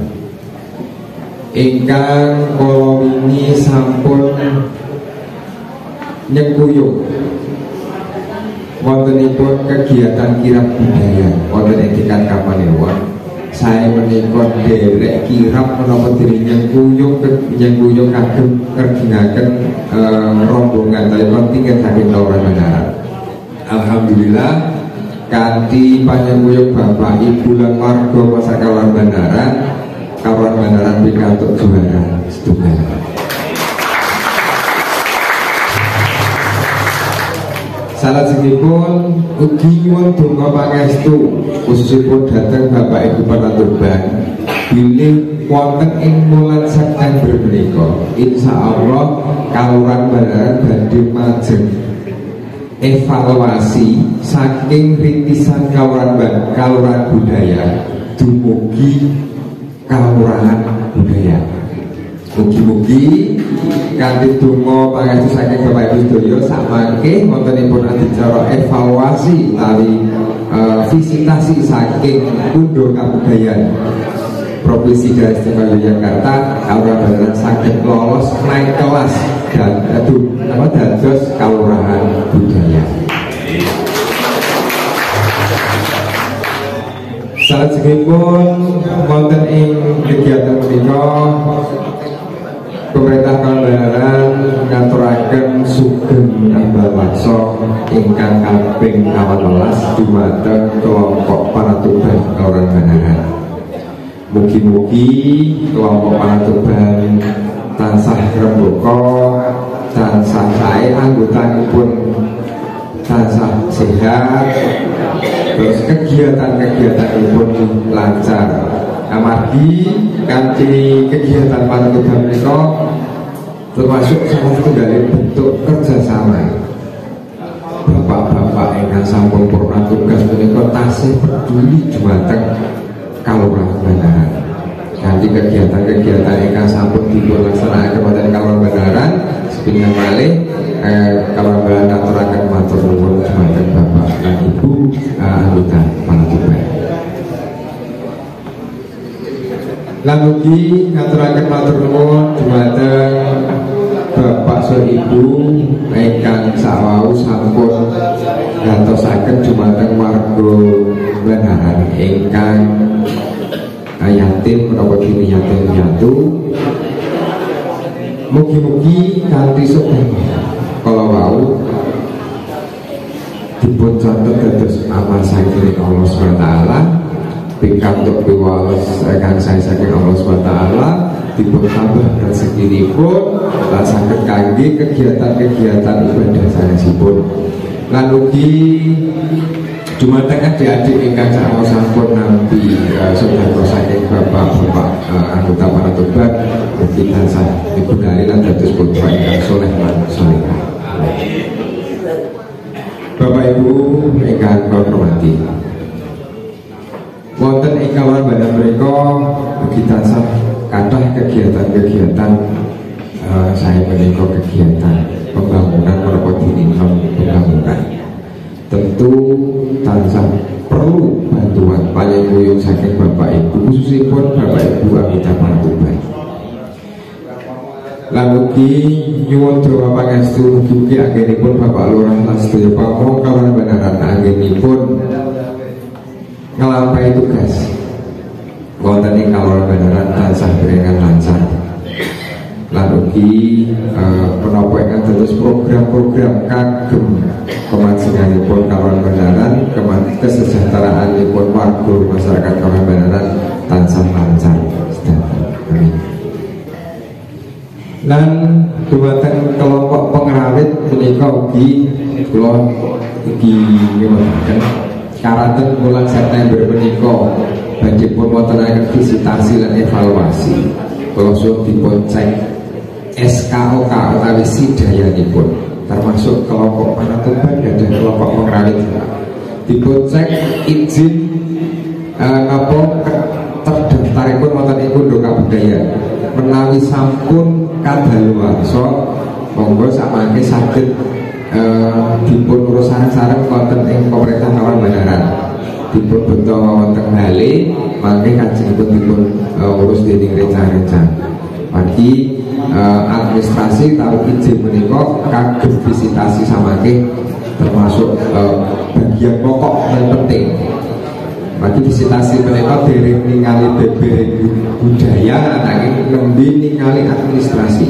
ingkang kala wingi sampun nyekuyung wontenipun kegiatan kirap budaya wonten ing tingkat Kapanewon. Saya menikah derek kirap menapa diri nyengkuyung kagem ngergingaken rombongan telepon tingkat saking Kauran Bandaran. Alhamdulillah kanthi panyengkuyung Bapak Ibu lan warga masyarakat Kauran Bandaran pikantuk juara setunggal. Salajengipun ugi nyuwun donga pangestu khususipun dhateng Bapak Ibu Panatuban bilih wonten ing wulan September menika insyaallah Kauran Bandaran badhe majeng evaluasi saking rintisan Kauran budaya dumugi Kelurahan budaya. Mugi-mugi kanthi donga pangestu saking Bapak Ibu sedaya samangke wontenipun adicara evaluasi utawi visitasi saking Undo Kabudayaan Provinsi Daerah Istimewa Yogyakarta Kauran Bandaran saged lolos naik kelas dan dados Kelurahan Budaya. Salajengipun wonten ing kegiatan menika pemerintah Bandaran ngaturaken sugeng ambal waksa ingkang kaping 18 dumateng kelompok Panatuban Kauran Bandaran. Mugi-mugi kelompok Panatuban tansah rembaka, tansah sae anggotanipun tansah sehat, terus kegiatan-kegiatanipun lancar. Amargi kanthi kegiatan Panatuban menika termasuk salah setunggaling bentuk kerjasama bapak-bapak ingkang sampun purna tugas menika tasih peduli dumateng Kelurahan Bandaran. Kanthi kegiatan-kegiatan ingkang sampun dipun laksanakaken wonten Kelurahan Bandaran sepindah malih Kelurahan Bandaran ngaturaken matur nuwun dumateng Bapak lan Ibu anggota Panatuban. Lan ugi ngaturaken matur nuwun dumateng Bapak so Ibu ingkang sawau sampun ngantosaken dumateng warga Bandaran ingkang yatim menapa dene yatim piatu. Mugi-mugi kanthi sukses kala wau dipun catet dados amal saking Allah SWT pikantuk piwales kang saking Allah SWT dipun tambah rezekinipun lan saged kangge kegiatan-kegiatan ibadah sanesipun. Lan ugi dumateng adik-adik ingkang sampun nampi saudara saking bapak-bapak anggota Panatuban ugi tansah dipundhari lan dados putra ingkang saleh lan salehah. Bapak Ibu ingkang kula hormati, wonten ing Kauran Bandaran menika ugi tansah kathah kegiatan-kegiatan saya menika kegiatan pembangunan menapa dinten pembangunan. Tentu tansah perlu bantuan panyengkuyung saking Bapak Ibu khususipun Bapak Ibu anggota Panatuban. Lan ugi nyuwun donga pangestu mugi-mugi anggenipun Bapak Lurah lan sedaya pamong Kauran Bandaran anggenipun ngelampahi tugas wonten ing Kauran Bandaran tansah berengan lancar. Lan ugi menapa ingkang dados program-program kagem kemajuanipun Kauran Bandaran, kesejahteraanipun warga masyarakat Kauran Bandaran tansah lancar. Amin. Lan dumateng kelompok pengrawit menika ugi kula ugi nyuwunaken karaten bulan September menika badhe pun wontenaken visitasi lan evaluasi. Kula suwun dipun cek SKOK utawi sidayanipun termasuk kelompok Panatuban dan kelompok pengrawit dipun cek izin napa terdaftaripun wonten ing Undo Kabudayaan menawi sampun kadaluwarsa monggo samangke saged dipun urus sareng-sareng wonten ing pemerintah Kauran Bandaran dipun benta wonten Bali mangke kajengipun dipun urus dening rencana-rencana bagi administrasi tahu izin menika kagem visitasi samangke termasuk bagian pokok yang penting. Bagi visitasi mereka dari ningali beberapa budaya, nanging nembe ningali administrasi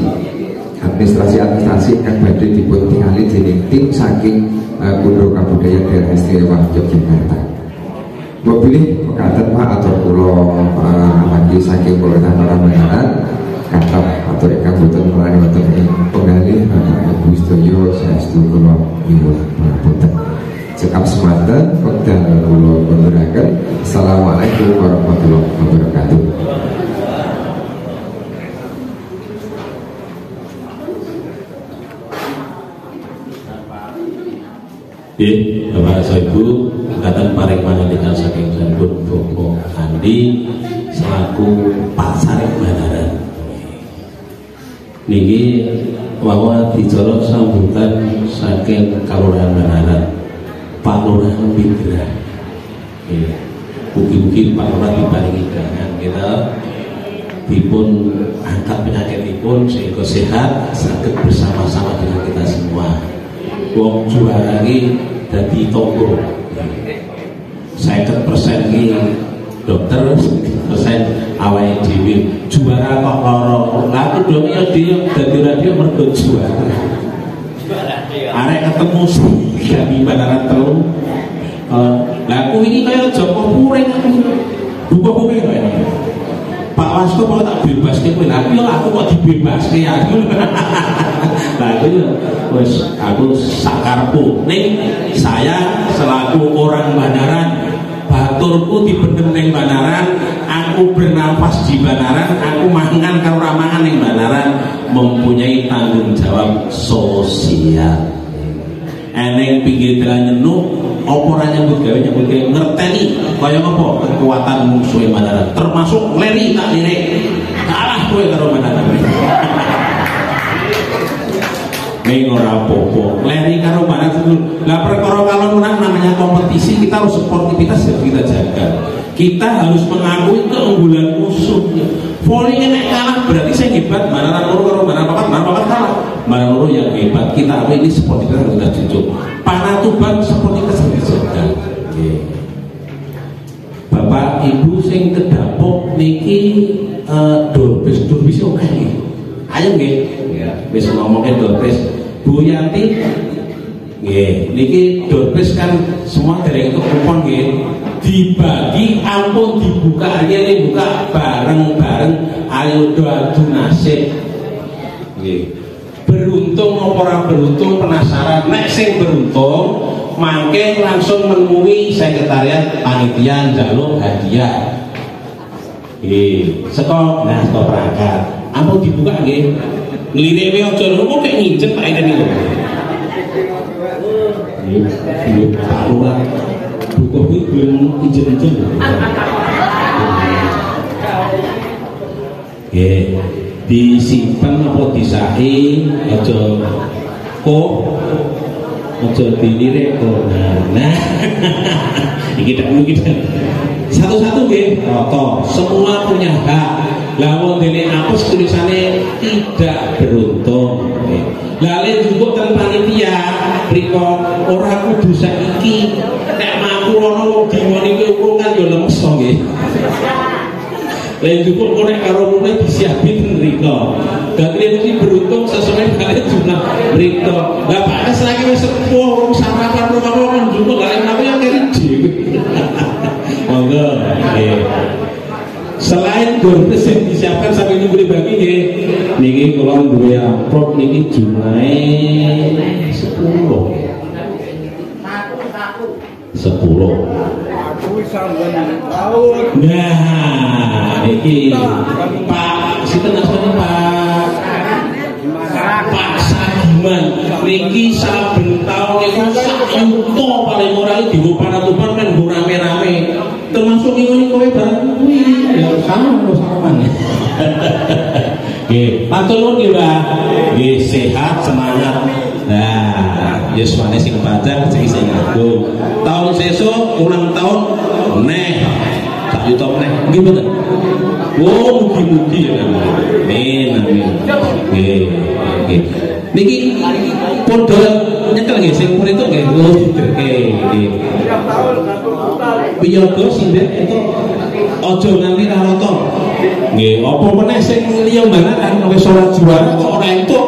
yang badhe dipun tingali dening tim saking Pondok Kabudayaan Daerah Istimewa Yogyakarta. Mobilih mekaten Pak atur kula amargi saking pemerintah Banaran kathah atur ingkang boten melarani wonten ing penggalih Ibu sedaya saestu kula nyuwun pangapunten. Cekap semanten wekdal kula konduraken. Assalamualaikum warahmatullahi wabarakatuh. Bapak Ibu, katan paring manalikan saking sampun Bapak Andi selaku Pak Sarek Banaran. Niki wawa dicolok sambutan saking Kelurahan Banaran, Pak Lurah Pindra. Mugi-mugi Pak Lurah diparingi dangan kita dipun angkat penyakitipun sehingga sehat saged bersama-sama dengan kita semua. Wong juara ini dadi tonggo 50% ini dokter, 50% awake dhewe juara kok loro. Lah aku dong ya dia dadi radio mergo juara. Arek ketemu Gami Banaran telu. Lah aku ini kaya Joko Puring aku. Buka kowe kaya. Pak Wasto kok tak bebaske kowe. Lah aku kok dibebaske aku. Nah itu wis aku sakarpu ning saya selaku orang Banaran, baturku dibendem ning Banaran, aku bernafas di Banaran, aku mangan karo ramangan ning Banaran, mempunyai tanggung jawab sosial. Eneng pinggir dalan nyenuk apa ora nyambut gawe ngerteni kaya apa kekuatan musuhe Banaran, termasuk leri tak lirik kalah kowe karo Banaran. Ning ora apa-apa, leri karo Banaran itu. Lah perkara kalau menang namanya kompetisi, kita harus sportivitas yang kita jaga. Kita harus mengakui keunggulan musuh. Volley nek kalah berarti saya hebat. Banaran loro karo Banaran papat kalah. Banaran loro yang hebat. Kita ini sportivitas harus kita junjung. Panatuban sportivitas harus dijaga. Bapak Ibu sing kedapuk niki dorbes oke nggih. Ayo nggih. Wis ngomongin dorbes. Bu Yanti nggih, niki dorbes kan semua dari itu kupon nggih. Dibagi ampun dibuka ini buka bareng-bareng ayo doa adu nasib. Nggih. Beruntung apa ora beruntung penasaran. Nek sing beruntung mangke langsung menemui sekretariat panitia njaluk hadiah. Nggih, saka perangkat. Ampun dibuka nggih. Nglirewe aja lho kok nginjet Pak Iden niku. Nggih, Pak Lurah. Buka kuwi belum ijen-ijen. Nggih, disimpen apa disai aja kok aja dilirik kok. Nah. Iki tak mungkin. Satu-satu nggih, rata. Semua punya hak. Lah wong dene apus tulisane tidak beruntung. Lah lek juga ten panitia mriko ora kudu saiki nek mampu ana wong dimoni kuwi urungan ya lemes to nggih. Lek juga kok nek karo rune disiapin mriko. Dadi mesti beruntung sesuai kali jumlah mriko. Lah Pak As lagi wis sepuh sarapan rumah juga lah enak ya keri dhewe. Monggo nggih. Selain dorbes yang disiapkan sampai ini boleh bagi nggih. Niki kula duwe amplop niki jumlahe 10. Nah, iki Pak sinten asmane Pak Sagiman. Niki saben taun niku sak yuta paling ora dienggo panatuban men nggo rame-rame. Termasuk ngene kowe bareng kuwi ya sama sampean. Nggih, matur nuwun nggih, Mbak. Nggih, sehat, semangat. Nah, yes mane sing padang sing agung. Tahun sesuk ulang tahun neh tak yuta neh. Nggih mboten? Oh, mugi-mugi ya. Amin, amin. Nggih. Nggih. Niki padha nyekel nggih sing pun itu nggih. wiyaga sindek itu aja nganti rata. Nggih, apa meneh sing liya mbanaran wis ora juara kok ora entuk.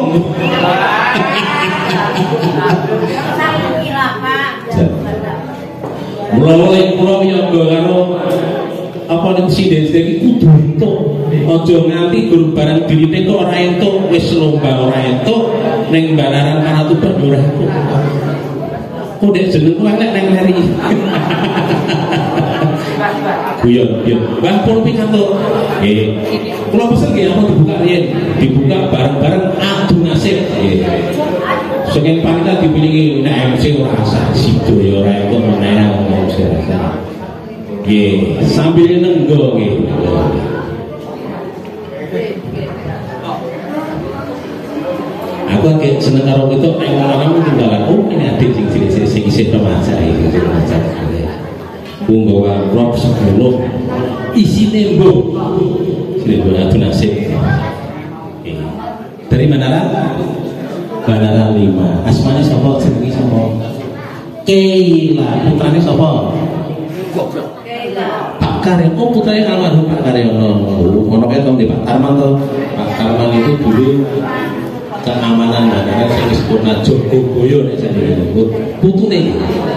Mula kula wiyaga karo apa ning sindek iki kudu entuk. Aja nganti gur barang dirine kok ora entuk, wis lomba ora entuk ning mbanaran Panatuban ora entuk. Kok dek jenengku enek nang lari. Guyon. Mbah pun pikantuk. Nggih. Kula pesen nggih apa dibuka riyen. Dibuka bareng-bareng adu nasib. Nggih. Saking panitia dipilih nek MC ora asah sido ya ora entuk meneh ngomong serasa. Nggih, sambil nenggo nggih. Aku agak seneng karo itu nek ngomong tinggalan ini adik cilik-cilik sing isih remaja iki remaja. Nggawa prop sebelum isine mbok. Sini adu nasib. Dari Manara? Manara 5. Asmane sapa? Jenenge sapa? Keila. Putrane sapa? Pak Karyo. Oh, putrane almarhum Pak Karyono. Ono kae to Pak Karman to. Pak Karman itu dulu keamanan Manara sing disebut Joko Boyo nek jenenge. Putune.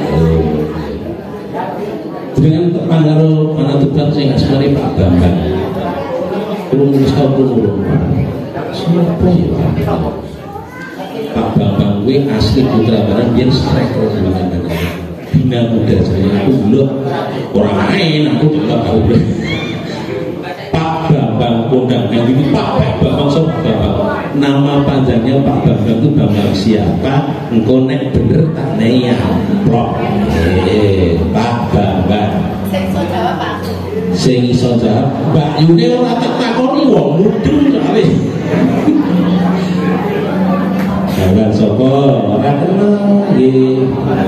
Dengan teman karo Panatuban sing asmane Pak Bambang. Kurung wis tau kurung. Siapa ya? Pak Bambang kuwi asli putra barang biyen striker sampeyan. Bina Muda Jaya aku lho ora main aku juga tahu. Pak Bambang kondang iki Pak Bambang sapa Bambang? Nama panjangnya Pak Bambang itu Bambang siapa? Engko nek bener tak neya. Pak Bambang. Sing iso jawab, Mbak Yune ora tak takoni wong mudeng kali. Jangan sapa ora kenal nggih.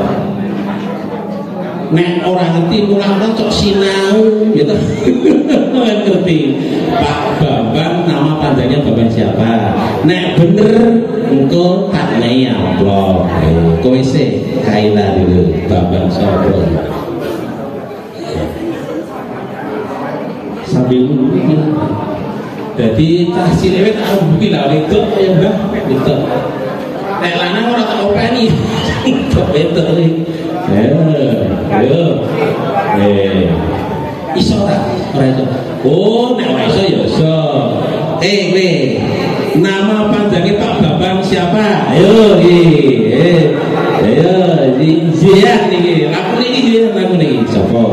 Nek ora ngerti mulang cok sinau gitu. Ora ngerti. Pak Bambang nama panjangnya Bambang siapa? Nek bener engko tak nehi amplop. Kowe sih kaila dulu Bambang sapa? Sambil nunggu. Jadi tas cilik tak bukti lah itu ya Mbah, itu. Nek lanang ora tak openi. Kok betul iki. Ayo. Iso ta? Ora iso. Oh, nek ora iso ya iso. Kowe nama panjangnya Pak Bambang siapa? Ayo iki. Ayo Zian niki. Aku niki Zian aku niki. Sapa?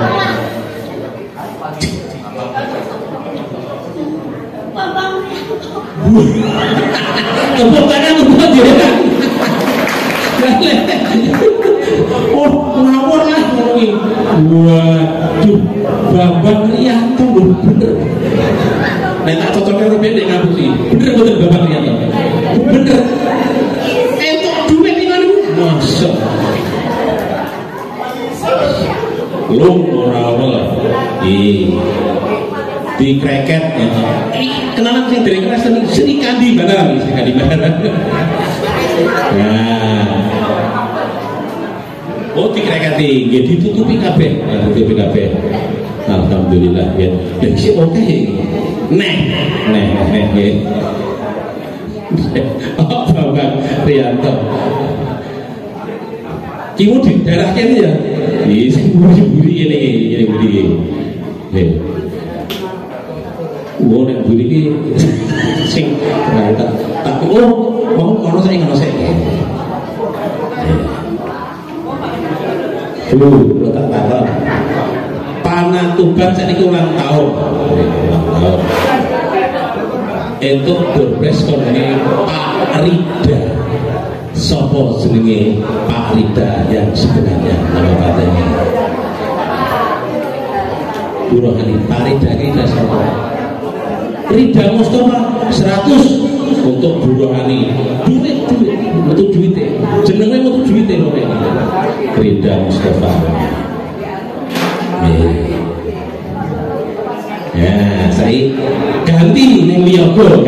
Kebukannya membuat dia. Oh, ngawur lah ngomongin. Waduh, Bambang Rianto bener. Nek tak cocoknya rupiah nek ngapusi. Bener bener Bambang Rianto. Bener. Entuk duit iki kan. Masya. Lung ora di kreket ya. Kenalan sing dari kelas Sri Kandi Bandaran, Sri Kandi Bandaran. Nah. Oh di kreket iki ditutupi kabeh, ditutupi kabeh. Alhamdulillah ya. Dan sik oke. Neh. Oh, Bambang Rianto. Kimu di daerah kene ya. Iki sing buri-buri ini buri. Nggih. Wong nek buri iki sing tak mau ono sing Dulu tak tahu. Panatuban sakniki ulang tahun. Itu berbes konene Pak Rida. Sopo jenenge Pak Rida yang sebenarnya nama katanya. Burohani Pak Rida ini sopo? Rida Mustafa 100 untuk burohani. Duit untuk duitnya. Jenenge untuk duitnya loh. Rida Mustafa. Ya, saya ganti ning Wiyaga,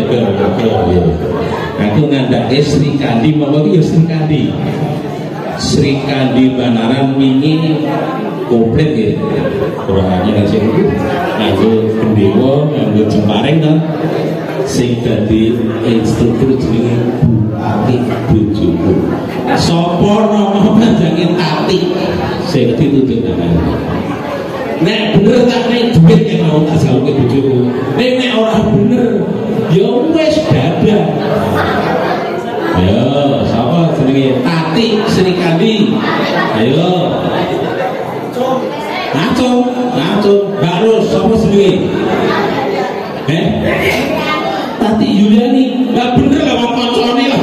Aku ngandake Sri Kandi, monggo iki ya Sri Kandi. Sri Kandi Banaran wingi komplit ya. Kurangnya kan sing nganggo gendewa, nganggo jemparing kan. Sing dadi instruktur jenenge Bu Ati bojoku. Sapa nama panjange Tati sing dituntut nek bener tak nek duit yang mau tak jauhke bojoku. Nek ora bener ya wis dadah. Ayo, sapa jenenge Tati Srikandi. Ayo. Ngacung, Mbak Ros, sapa jenenge? Tati Yuliani, nggak bener lah mau koncone lah.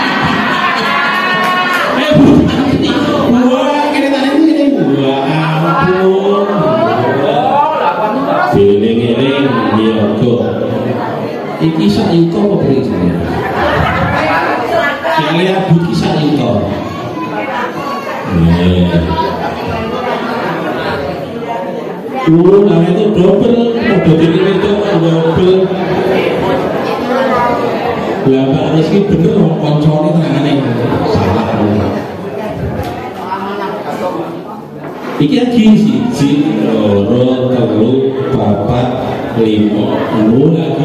Wah, kene tadi ini. Wah, ampun. Feeling-feeling yoga. Iki sak yuta apa beri jenenge? Yang lihat buki sak yuta. Namanya itu double, double itu double. Lah Pak Rizky bener wong koncone tenangane salah. Iki lagi siji, loro, telu, papat, lima, enam lagi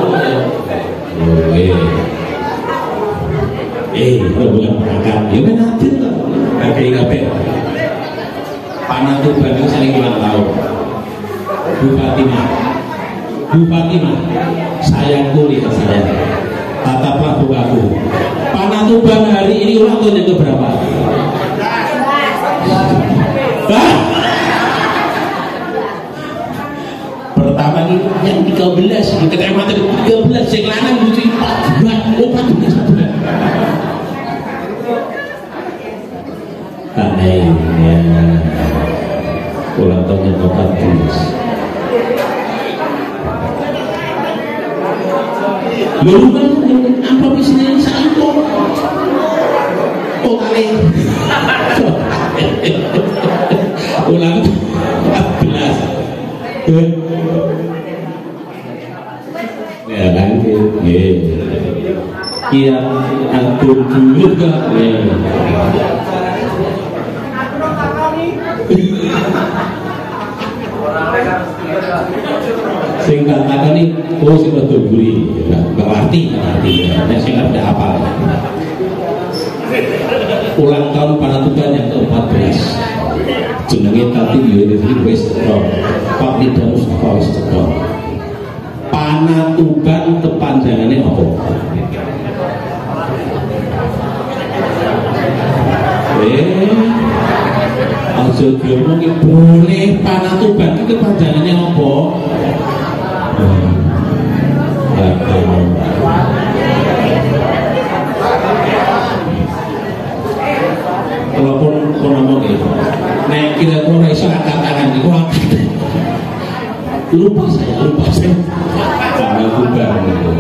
kalau bulan berangkat, ya kan nanti lah. Kabeh Panatuban itu saling ulang tahun. Bu Fatimah, sayangku lihat saya. Tataplah bukaku. Panatuban hari ini ulang tahun yang keberapa? Pertama ini yang 13, kecamatan 13, yang lanang butuh 14. Tanai ya. Ulang tahun yang 14. Lalu apa bisnya saya itu? Oh kali. Ulang 14. Ya nanti, iya, atur dulu kan? Sing katakan ini, oh sing betul buri, berarti, dan sing ada apa? Ulang tahun Panatuban yang ke-14, jenenge Tati Yuliani wis teko, Pak Lidah Mustafa wis teko. Panatuban kepanjangannya apa? Aja diomongin boleh Panatuban itu kepanjangannya apa? Walaupun ngomong itu, nek kita tuh iso angkat tangan itu lupa saya Panatuban itu.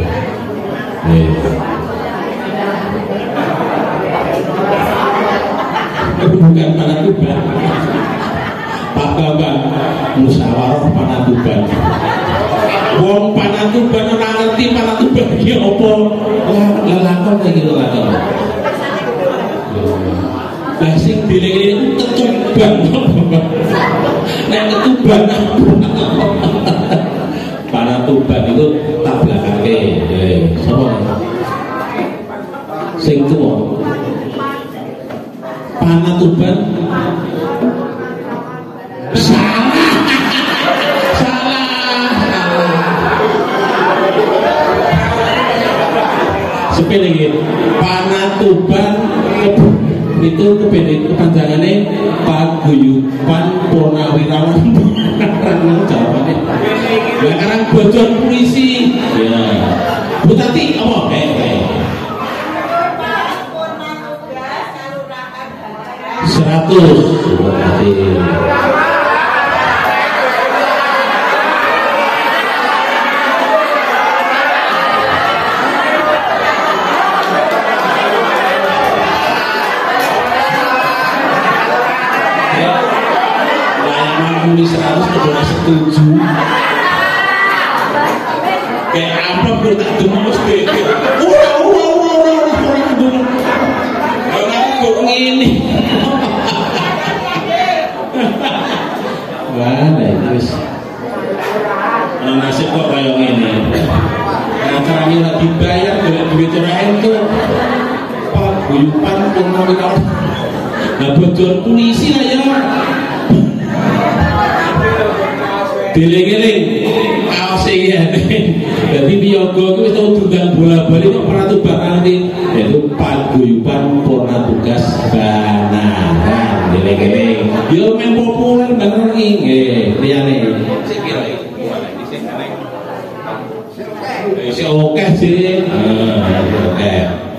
Bukan Panatuban, Pak Bambang musyawarah Panatuban. Wong Panatuban ora ngerti Panatuban iki apa? Lelakon iki lelakon. Lah sing dhewe ketuban. Nek ketuban Panatuban itu tak belakangke. Sapa? Sing tuwa. Panatuban salah. Sepele iki Panatuban itu kepanjangannya Paguyuban Purnawirawan jawabannya. Sekarang bocor polisi. Ya. Bu Tati apa? 100. Layanan 100 sudah setuju. Kayak apa gue tak dengar mesti. Ini Wah, wis. Nasib kok kayak ngene. Nah, caranya lagi bayar golek duit ora entuk. Paguyuban purnawirawan. Nah, bocor polisi lah ya. Giling-giling kaose ya. Jadi biyogo itu tau tunggang bola-bali kok pernah tuh nanti yaitu paguyuban purna tugas banaran. Giling-giling yo main populer bener iki nggih liyane sik kira iki oke sih oke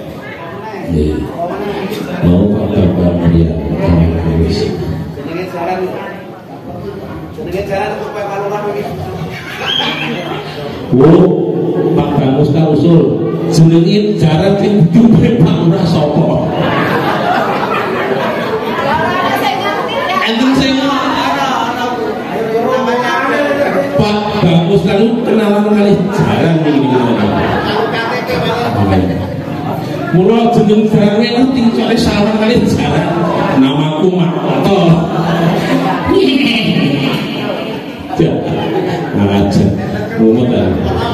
mau kabar dia jenenge jalan supaya kalungan iki. Pak Bamus ka usul jenenge jaran sing duwe Pak Lurah sapa? Enten sing Pak Bamus kan kenalan kali jaran iki. Mula jeneng jaran ngerti soalnya salah kali jaran. Namaku Makoto. Aja rumah dah.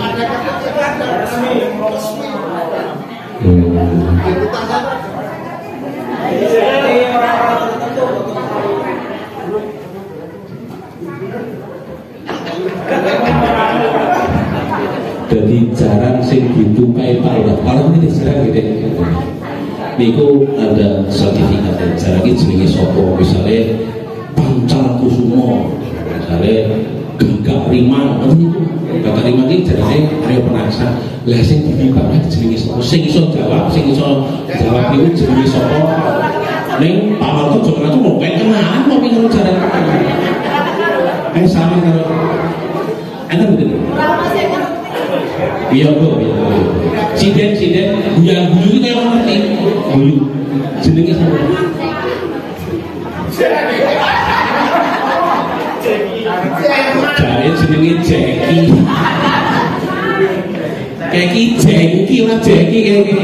Jadi jarang sing ditupai Pak Lurah. Kalau ini jarang gitu. Niku ada sertifikat jarang ini jenenge sapa misalnya Pancal Kusumo misalnya Gagak Rimang ini jarane ayo penaksa lah sing dibibak jenenge sapa sing iso jawab niku jenenge sapa ning Pak Marto Jogana tuh mau kenalan mau pinter jarane sama karo enak betul iya kok siden yang guyu itu yang ngerti guyu jenenge sapa jare jenenge Jeki lah Jeki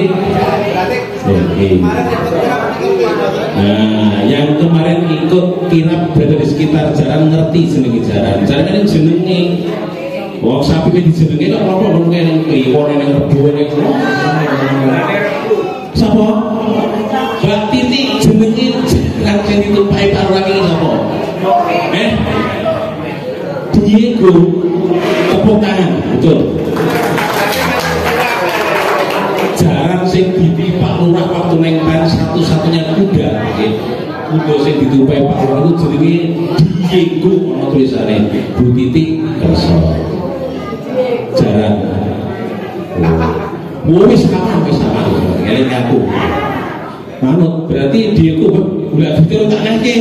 nah yang kemarin ikut kirap berada di sekitar jalan ngerti jenenge jaran kan jenenge wong sapi iki dijenenge kok apa mungkin kliwon ning rebo ning sapa Mbak Titi jenenge jaran sing ditumpahi Pak Lurah iki sapa Diego tepuk tangan betul jarang sing dipi Pak Lurah waktu neng pen satu-satunya kuda kuda sing ditumpahi Pak Lurah itu jenenge Diego ana tulisane Bu Titi Kerso jarang wis sama ngeling aku manut berarti Diego bulan fitur tak nake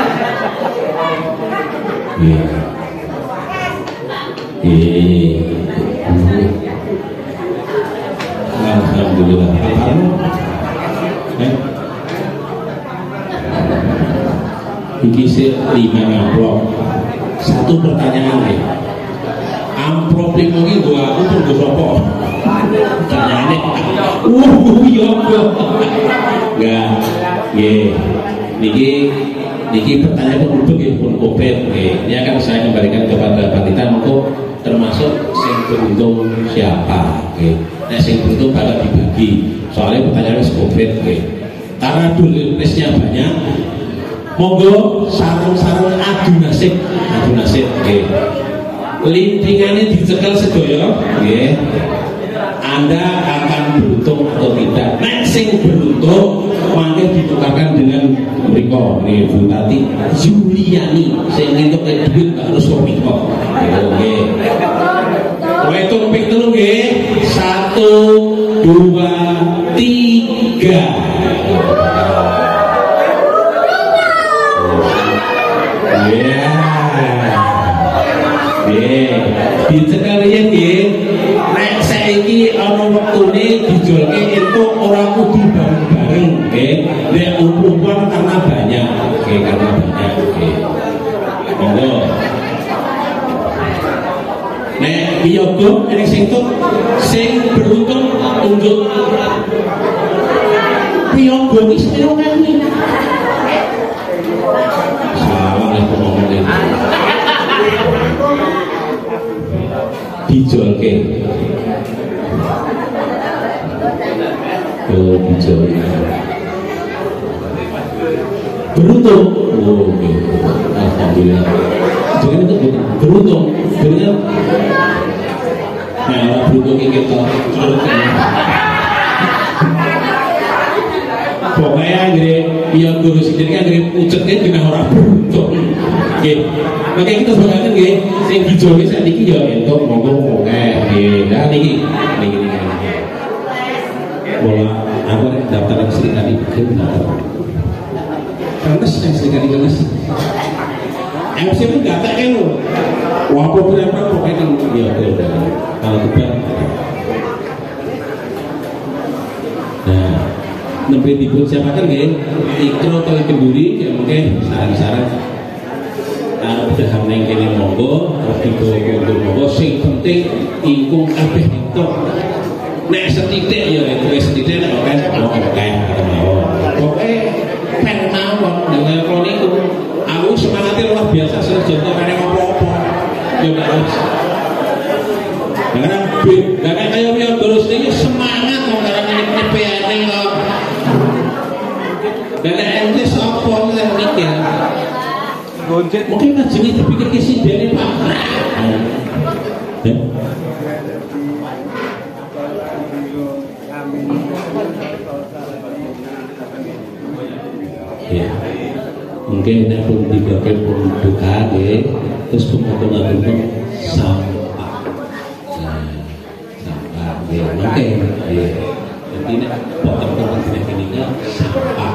alhamdulillah. Iki sih 5 amplop. Satu pertanyaan nih. Amplop 5 iki gua aku tuh gua sopo. Pertanyaannya iya. Enggak. Niki pertanyaan pun pun kopet. Ini akan saya kembalikan kepada panitia untuk termasuk sing beruntung siapa. Nah sing beruntung bakal dibagi. Soalnya pertanyaannya sekopet. Karena tulisnya banyak. Monggo sarung-sarung adu nasib. Lintingannya dicekal sedaya. Anda akan beruntung atau tidak. Nek sing beruntung mangke ditukarkan dengan mriko nih Bu Tati Juliani sing entuk duit harus kopi kok. Nggih. Kowe hitung ping 3 nggih. 1 2 3. Dicekal yen nggih. Nek saiki ana wektune dijolke entuk ora kudu bareng-bareng nggih. Nek umpuan karena banyak. Monggo. Nek biyogo nek sing beruntung tunjuk. Biyogo wis ngene. Salah nek ngomong ngene. dijolke. Oh, dijolke. Beruntung. Oh, oke. Alhamdulillah. Jangan itu beruntung. Dengan nah, beruntung ini kita pokoknya yang guru sendiri kan ucapnya dengan orang beruntung. Oke, makanya kita sebenarnya yang hijau ini saat ini ya untuk ngomong nah ini bola aku daftar yang sering kali bikin kenes yang sering kali kenes MC itu gak tak kan lo walaupun berapa pokoknya ya udah kalau kita nah nembe dipun siapakan nggih Ikro kali Kenduri ya mungkin saran-saran udah nang kene monggo dibawa monggo sing penting ingkung kabeh itu nek setitik ya itu setitik nek kan pokoke pen mawon dengan kalau niku aku semangatnya luar biasa sejono kene apa-apa ya gak harus karena kayak yang terus ini semangat mau karena ini PNI kok dan ente sopong yang mikir mungkin ngajeni dipikir kisi dari Pak ya mungkin nek pun digawe pun buka nggih terus pemotongan pun sampah sampah nggih oke nggih dadi nek potong-potong dene sampah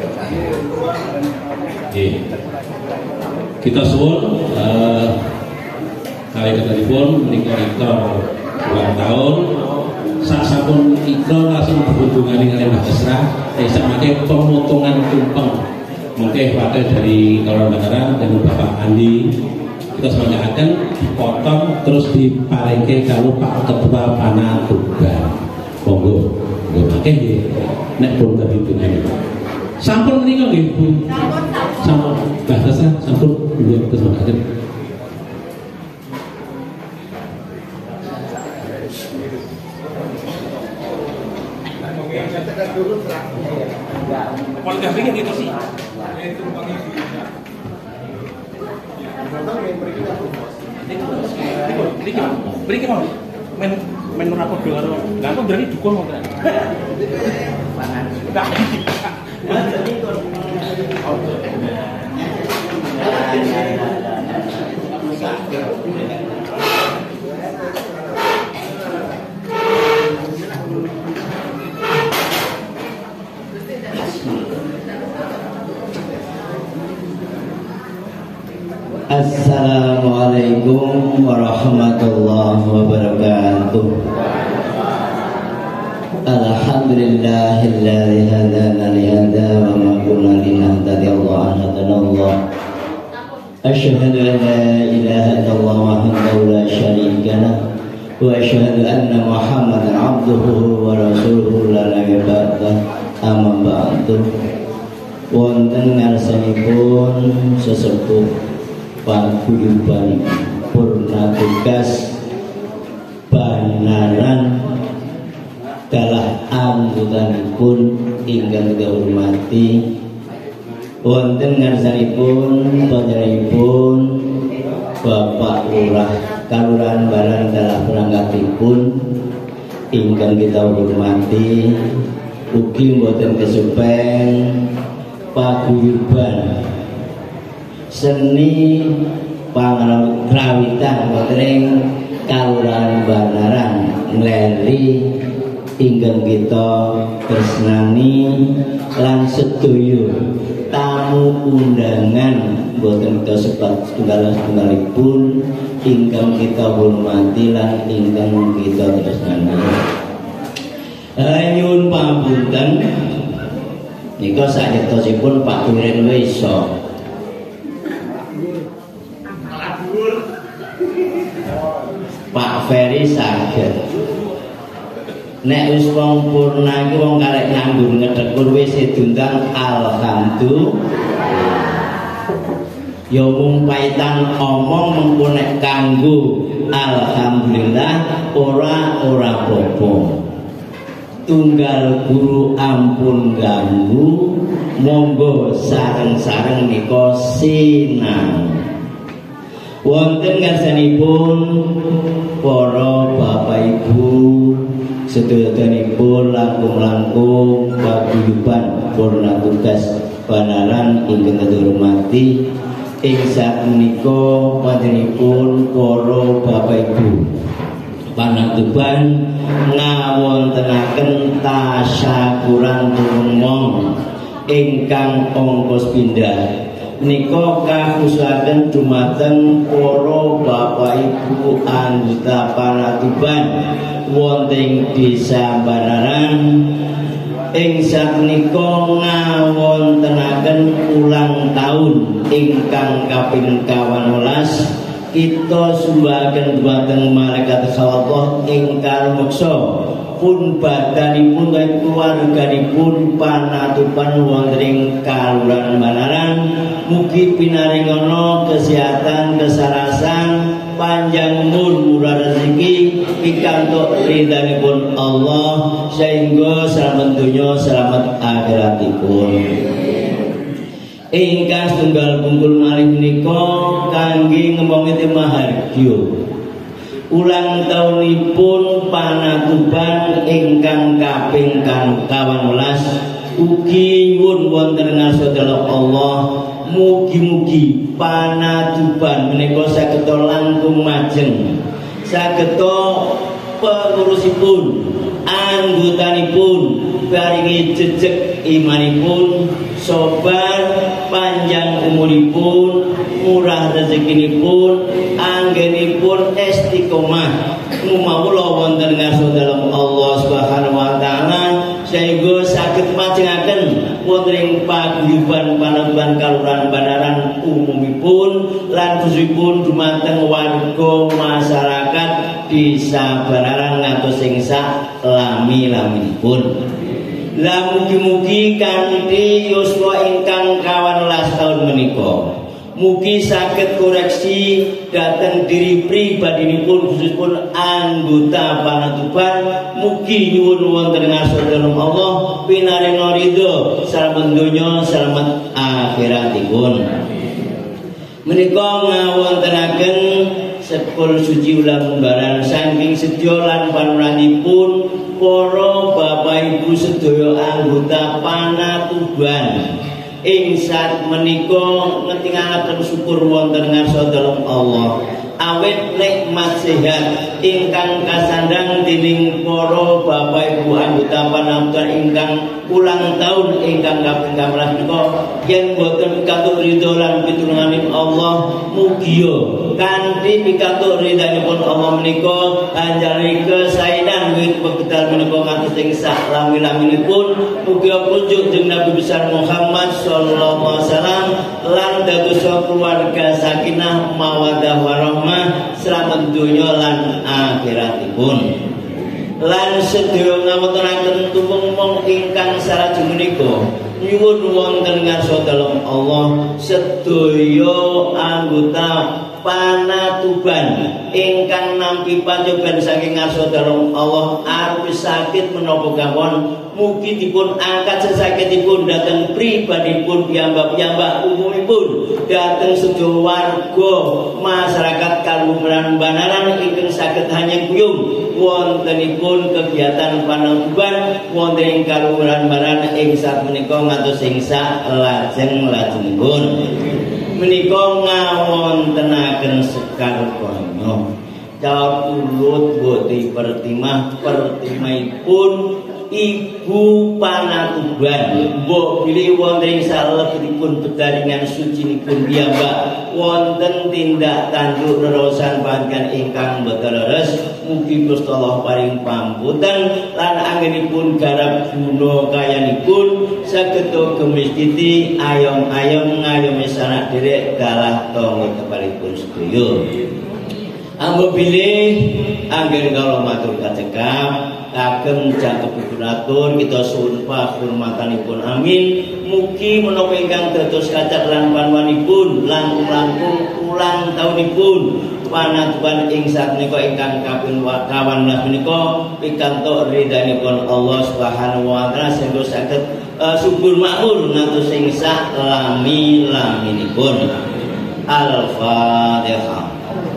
nggih kita suwun kali ketalipun menika ulang tahun sasampun Ikro langsung berhubungan dengan Mbah Esra samangke pemotongan tumpeng mungkin wakil dari Kelurahan Banaran dan Bapak Andi kita semuanya akan dipotong terus dipalingke kalau Pak Ketua Panatuban monggo mungkin nek pun perhitungan sampun menika nggih Bu sampun Mbah Esra sampun nggih terus mangke Polda begini gitu sih. Beri mau main rapor dulu. Lah kok dari dukun mau kan? Assalamualaikum warahmatullahi wabarakatuh. Alhamdulillahilladzi hadana li hadza wa ma kunna linahtadiya an hadana Allah. Asyhadu an la ilaha illallah wahdahu la syarika lah wa asyhadu anna Muhammadan abduhu wa rasuluhu la nabiyya ba'da. Amma ba'du. Wonten ngarsanipun sesepuh Paguyuban Purna Tugas Banaran kalah anggotanipun ingkang kita hormati wonten ngarsanipun panjenenganipun Bapak Lurah Kelurahan Banaran kalah perangkatipun ingkang kita hormati ugi mboten kesupen paguyuban seni pangrawitan wonten Kelurahan Banaran ngleri ingkang kita tresnani lan sedaya tamu undangan boten kita setunggal-setunggalipun ingkang kita hormati lan ingkang kita tresnani. Nyuwun pamunten nika sayektosipun Pak Duren Weso Pak Ferry saged nek wis wong purna iki wong karek nganggur ngedhekur wis diundang alhamdulillah ya mung paitan omong mengkonek kanggo alhamdulillah ora apa-apa. Tunggal guru ampun ganggu, monggo sareng-sareng nika sinau. Wonten ngarsanipun para bapak ibu sedayanipun langkung-langkung paguyuban purna tugas Banaran ingkang dihormati ing sakmenika panjenenganipun para bapak ibu panatuban ngawontenaken tasyakuran tumong ingkang ongkos pindah menika kakhusaken dumateng para bapak ibu anggota panatuban wonten Desa Banaran ing sakmenika ngawontenaken ulang tahun ingkang kaping 18 kita sumbahaken dumateng malaikat Allah ingkang meksa pun badanipun kaya keluarganipun panatuban wonten ing Kalurahan Banaran mugi pinaringana kesehatan kesarasan panjang umur murah rezeki pikantuk ridhanipun Allah sehingga selamat dunya selamat akhiratipun. Ingkang setunggal bungkul malih menika kangge ngemongke mahargya ulang tahunipun panatuban ingkang kaping 18 ugi nyuwun wonten ngarsa Allah mugi-mugi panatuban menika saged langkung majeng saged pengurusipun anggotanipun paringi jejeg imanipun sobar panjang umuripun murah rezekinipun anggenipun istiqomah mumawula wonten ngarsa dalem Allah Subhanahu wa taala sehingga saged majengaken wonten ing paguyuban panatuban Kalurahan Banaran umumipun lan khususipun dumateng warga masyarakat Desa Banaran ngantos ing sak lami-laminipun. Lah mugi-mugi kanthi yuswa ingkang 18 taun menika mugi saged koreksi dhateng diri pribadinipun khususipun anggota panatuban mugi nyuwun wonten ngarsa Allah pinaringa ridho salamet donya salamet akhiratipun. Menika ngawontenaken sekul suci ulang lembaran saking sedya lan panuranipun para bapak ibu sedaya anggota panatuban ing sak menika ngetingaken syukur wonten ngarsa dalem Allah awet nikmat sehat ingkang kasandang dening para bapak ibu anggota panatuban ingkang ulang tahun ingkang kaping 18 menika yen boten pikantuk ridho lan pitulunganipun Allah mugi kanthi pikantuk ridhanipun Allah menika panjenengan kesainan wiwit pegedal menika ngantos ing sak lami-laminipun mugi punjuk dening Nabi besar Muhammad sallallahu alaihi wasallam lan dados keluarga sakinah mawaddah warahmah selamat dunya lan akhiratipun. Lan sedaya ngawontenaken tumong ingkang sarajeng menika nyuwun wonten ngarsa dalem Allah sedaya anggota panatuban ingkang nampi panjenengan saking ngarsa dalem Allah arep sakit menapa kawon mugi dipun angkat sesakitipun dhateng pribadipun piyambak-piyambak umumipun dhateng sedaya warga masyarakat Kalurahan Banaran ingkang saged hanyang kuyung wontenipun kegiatan panatuban wonten ing Kalurahan Banaran ing sakmenika ngantos ing sak lajeng-lajengipun menika ngawontenaken sekar kono jawab ulut boti pertimaipun ibu panatuban mbok bilih wonten ing salebetipun bedaringan sucinipun piyambak wonten tindak tanduk nerusan panjenengan ingkang boten leres mugi Gusti Allah paring pamputan lan anggenipun garap guna kayanipun saged gemistiti ayom-ayom ngayomi sanak derek dalah tonggo tepalipun sedaya. Ambo bilih anggen kula matur kacekap kagem jangkep pipinatur kita sumpah hormatanipun amin. Mugi menapa ingkang dados kacak lan panwanipun langkung-langkung ulang taunipun panatuban ing sapunika ingkang kaping kawan menika pikantuk ridhanipun Allah Subhanahu wa taala sehingga saged subur makmur ngantos ing sak lami-laminipun. Al-Fatihah.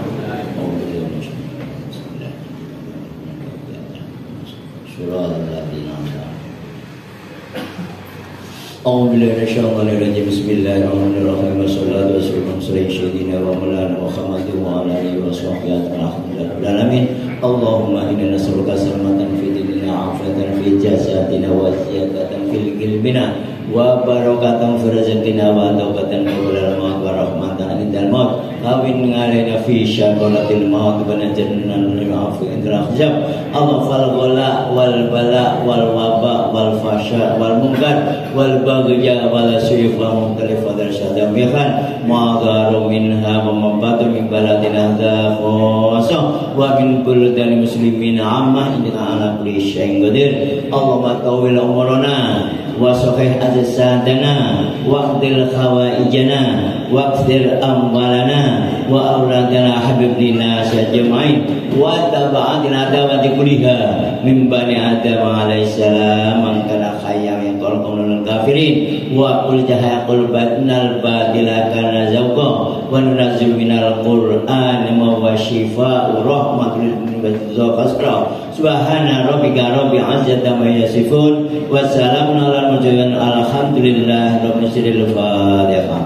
Bismillahirrahmanirrahim. Bismillahirrahmanirrahim. Wassalatu wassalamu ala sayyidina wa maulana Muhammadin wa ala alihi wa sahbihi alamin. Allahumma inna nas'aluka salamatan fi dinina, afatan fi jasadina, wa ziyadatan fil ilmina, wa barakatan fi rizqina, wa tawbatan qabla al-maut, wa rahmatan indal maut. Kawin alaina fi syaqalatil maut, wa najjalna min afi indal ahzab. Allah fal wala wal bala wal waba wal fasha wal munkar wal bagya wal suyuf wa mukhtalif darsyad mihan ma garu minha wa mabatu min baladina hadza khassa wa min buldan muslimin amma inna ala kulli syai'in qadir. Allahumma tawil umurana wa sahih ajsadana wa qdil khawaijana wa qdir amwalana wa auladana habibina sajmain wa tab'adina dawati kuliha min bani adam alaihissalam man kana khayyam yaqulun kafirin wa qul jahaqul batnal batila kana zawqa wa nunazzilu minal qur'ani ma wa shifaa'u rahmatul lil mu'minin. Subhana rabbika rabbil izzati amma yasifun wa salamun alal mursalin alhamdulillahi rabbil alamin. Fatihah.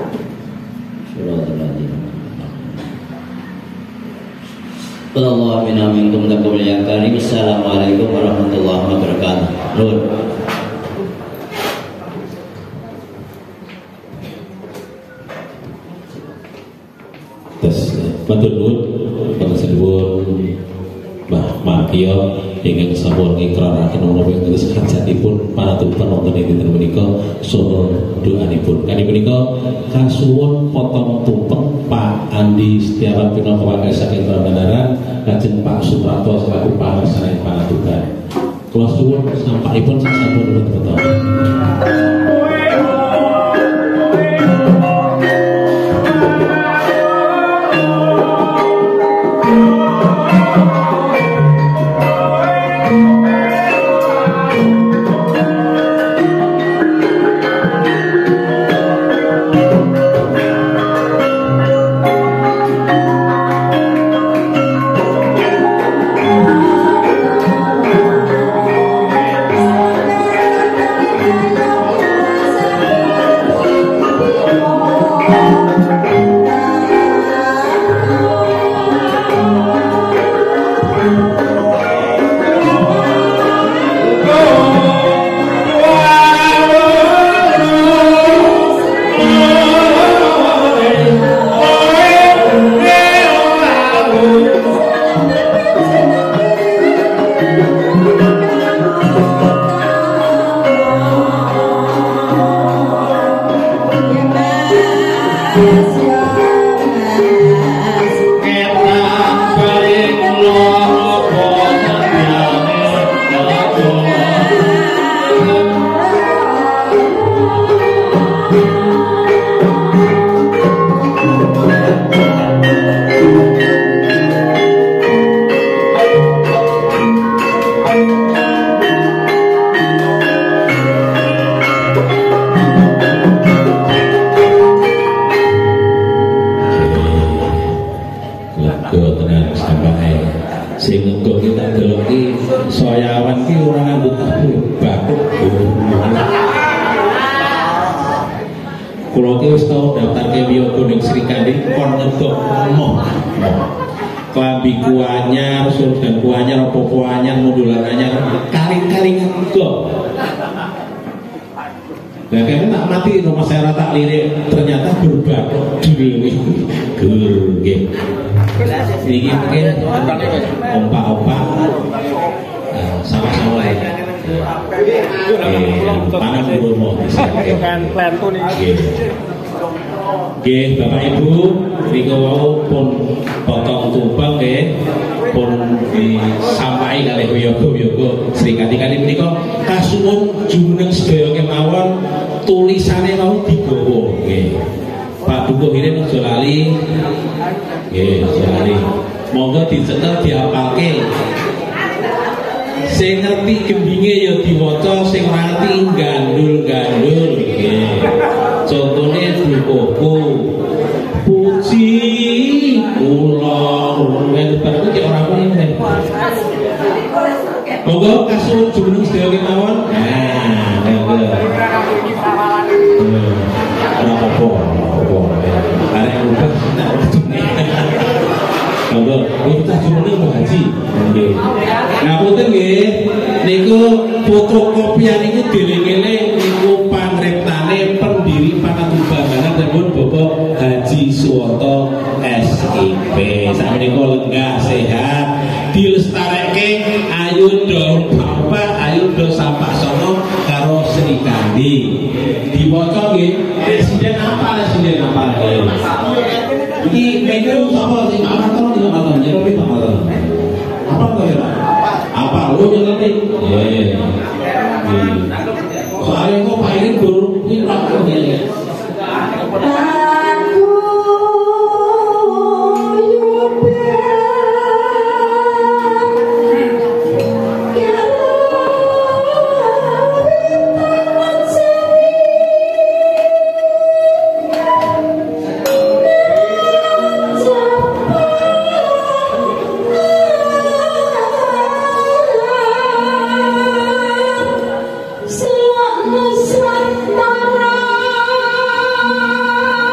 Allahu minna minkum taqabbal ya karim. Assalamualaikum warahmatullahi wabarakatuh. Nur. Terus matur nuwun panjenengan Mbah Mapio ingkang sampun ngikraraken menapa ingkang sejatipun panatupan wonten ing dinten menika saha doanipun. Kali menika kasuwun potong tumpeng Pak Andi Setiawan Pinaka Wakil saking Pangandaran lajeng Pak Suprapto selaku pelaksana panatuban. Kula suwun sampahipun sampun betul. Nggih, Bapak Ibu, niku wau pun potong tumpeng nggih, pun disampaikan oleh wiyoga-wiyoga Srikati-kati menika kasuwun jumeneng sedaya kemawon tulisane mau digawa nggih. Pak Dukuh Hirin aja lali. Nggih, aja lali. Monggo dicekel diapalke. Sing ngerti gendinge ya diwaca, sing ora ngerti gandul-gandul nggih. Contone Dukuhku. Puji kula nek bareng iki ora ngene. Monggo kasuwun jumeneng sedaya kemawon. Nah, monggo. Ora apa-apa. Arek ubah tak wedine. Monggo, kita jumeneng Pak Haji. Nggih. Ngapunten nggih, niku fotokopian niku dhewe-dhewe niku pangriptane pendiri Panatubanganan Tembon Bapak Haji Suwoto SIP. Sakmenika lenggah sehat, dilestareke ayo do Bapak, ayo do Sapak Sono karo Srikandi. Diwaca nggih, presiden apa nggih. Iki menu sapa sing matur niku matur nyeropi matur. Apa to ya? Apa lu nyeropi? Iya. Soale kok Pak ini guru kuwi matur ya. Selamat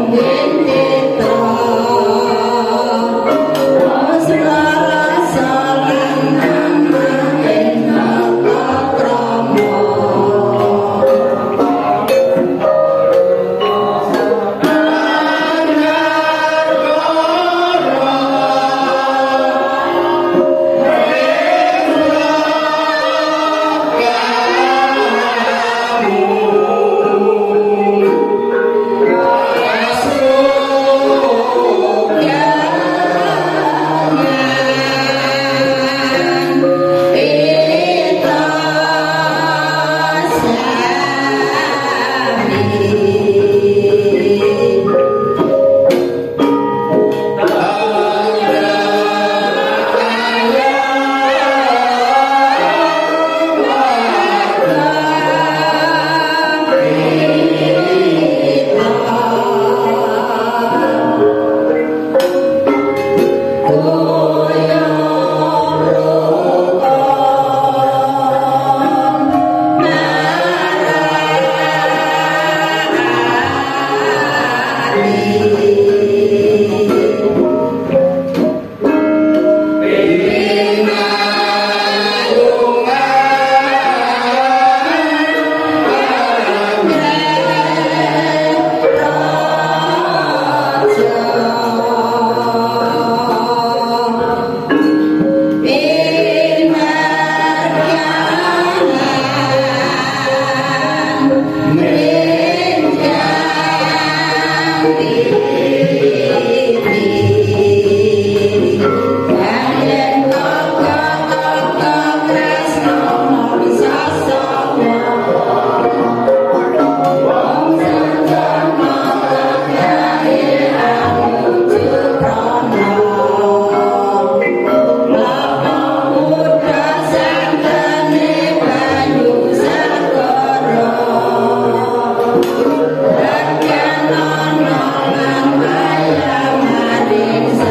Thank you.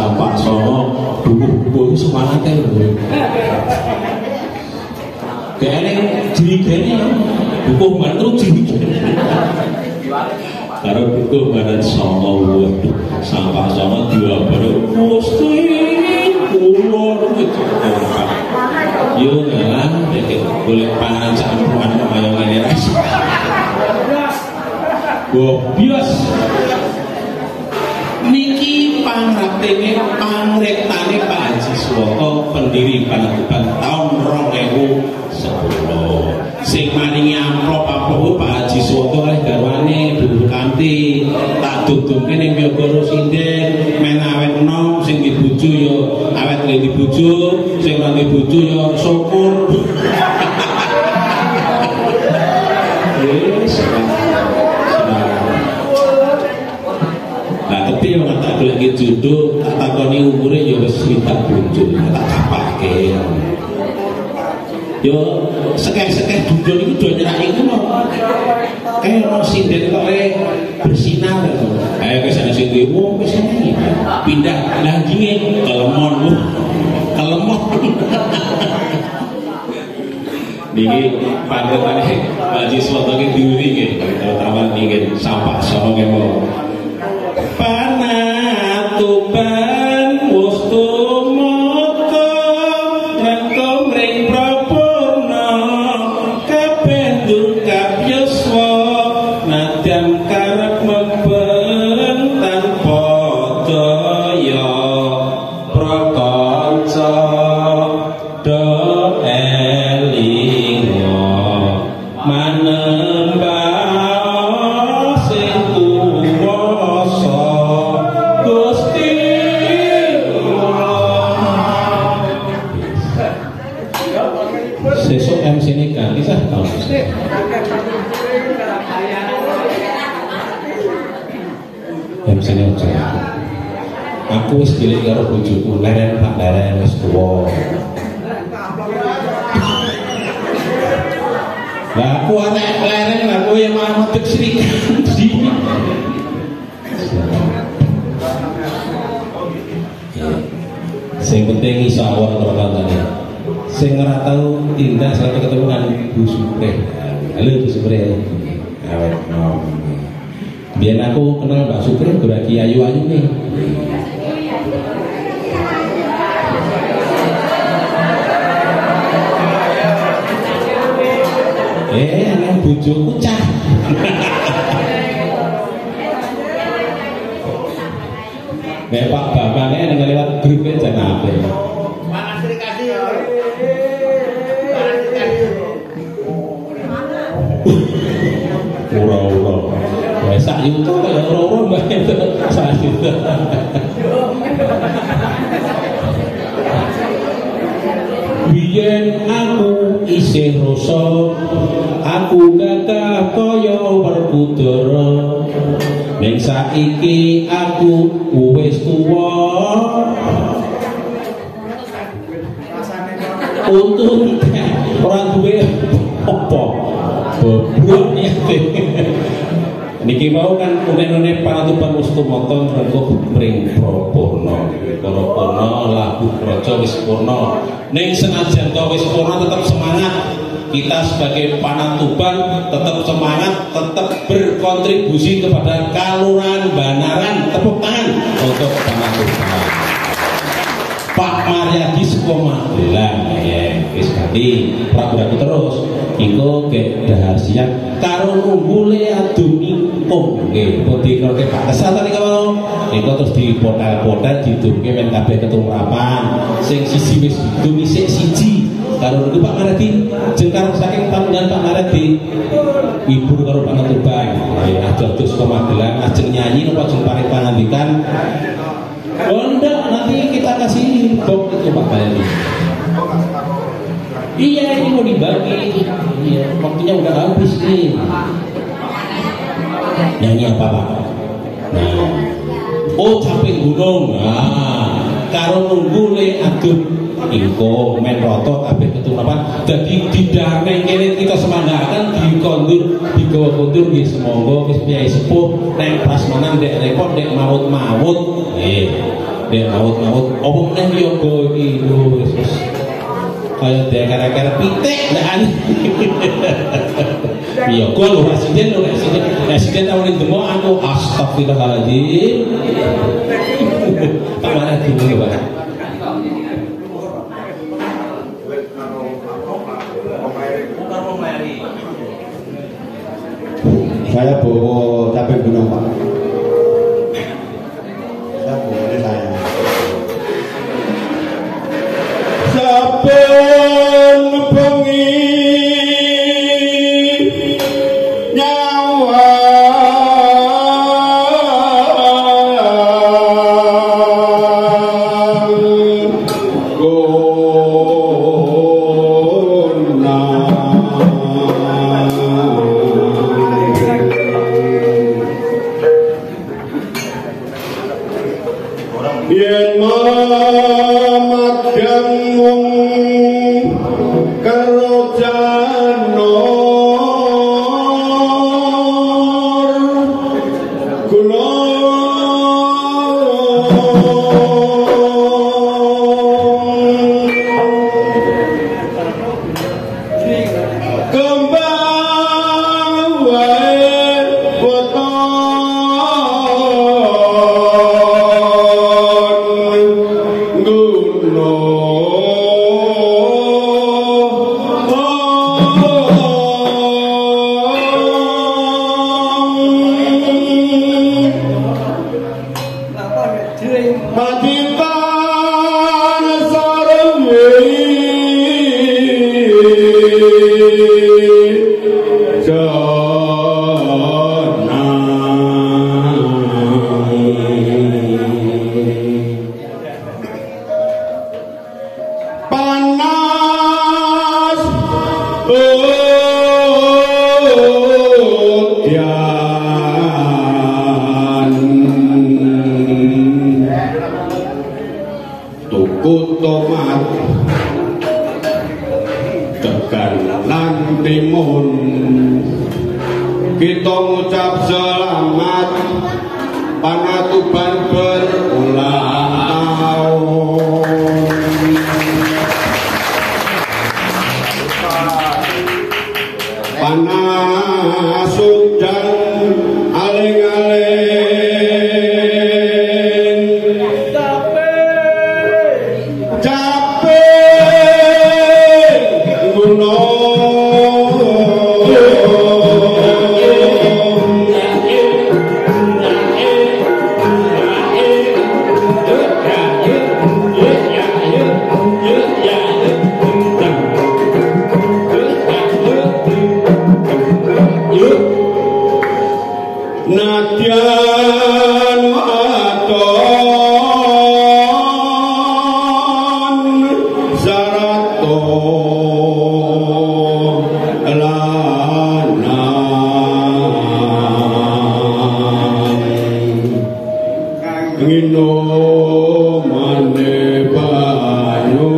Sampak Songo buku semangatnya lho. Kayaknya jiri-jiri buku mantu jiri-jiri. Karo buku barat Songo Sampak Songo dua baru Gusti kula yo lah boleh pangan campuran kaya ngene ras. Bias niki pangraktene pangrektane Pak Haji Suwoto pendiri Panakban tahun 2010. Sing maringi amplop Pak Haji Suwoto oleh garwane Bu Kanti tak dudungke ning Yogoro Sinden men awet enom sing dibojo yo awet dibojo sing ora dibojo yo syukur. Tapi yang tak lagi jodoh, tak takoni umurnya ya wis swidak bojo, tak kapake. Yo sekeh-sekeh dudun iku do nyeraki ngono. Kayak ono sinden kok bersinar to. Ayo ke sana sini wong ke sini. Pindah lagi kelemon. Kelemon. Niki panggotane Haji Suwoto ki diuri nggih, terutama niki Sampak Songo kemo. Panatuban Wustumata Rangka mring Prapurna kabeh dungkap yuswa nadyan karep meben tanpa daya prakanca do elinga manembah sing kuwasa Gusti sesuk MC ini ganti sah tahun MC ini aja aku wis cilik karo bojoku leren tak leren wis tuwa lah aku arek leren lah kowe yang malah medhek srikan sing penting iso awak terkandani sing ora tau tindak sampai ketemu kan Bu Supre. Halo Bu Supre. Awet nom. Biyen aku kenal Mbak Supre berarti ayu-ayu nih. Nang bojoku cah. Nek Pak bapaknya ning lewat grupnya jangan apa. Ura-ura. Wes sak yuto kaya ura-ura mbah itu. Sak yuto. Biyen aku isih rasa aku gagah kaya Werkudara. Ning saiki aku wis tuwa. Untung ora duwe apa. Bobrok niate. Niki mau kan unene Panatuban Wustumata rengkuh mring Prapurna. Prapurna lagu praja wis purna. Ning senajan to wis purna tetap semangat. Kita sebagai Panatuban tetap semangat, tetap berkontribusi kepada Kalurahan Banaran. Tepuk tangan untuk Panatuban. Pak Maryadi saka Magelang ya wis ganti prabu terus iku ke dahar siang karo nunggule adu ingkung nggih putih karo Pak Kesatan iki mau iku terus dipotel-potel didumke men kabeh ketumrapan sing siji wis didum isih siji karo niku Pak Maryadi jengkar saking panggungan Pak Maryadi ibu karo Panatuban ya ados saka Magelang ajeng nyanyi napa ajeng paring pangandikan. Oh enggak, nanti kita kasih box itu Pak Bali. Iya, ini mau dibagi. Iya, waktunya udah habis nih. Nyanyi apa Pak? Nah, oh capek gunung. Nah, karo nunggu le aduh ingko men roto kabeh keturunan. Jadi didameng kene kita semanggakan dikondur digawa kondur nggih semangga wis piyai sepuh nang prasmanan ndek repot ndek maut-maut. Nek laut-laut apa meneh yoga iki wis kaya dekar-dekar pitik lah. Iya, gua lho presiden tahun ini demo aku astagfirullahaladzim. Pak mana dulu Pak? Saya bawa capek gunung Pak. Saya bawa ini saya. Saben bengi nyawa yen mamadang mung karo janor gunung kembang wae panas tuku tomat tekan lan timun kita ngucap selamat Panatuban berulang tahun. Panas sudan aling-aling capek gunung nadyan waton zarato lanang nginum mane banyu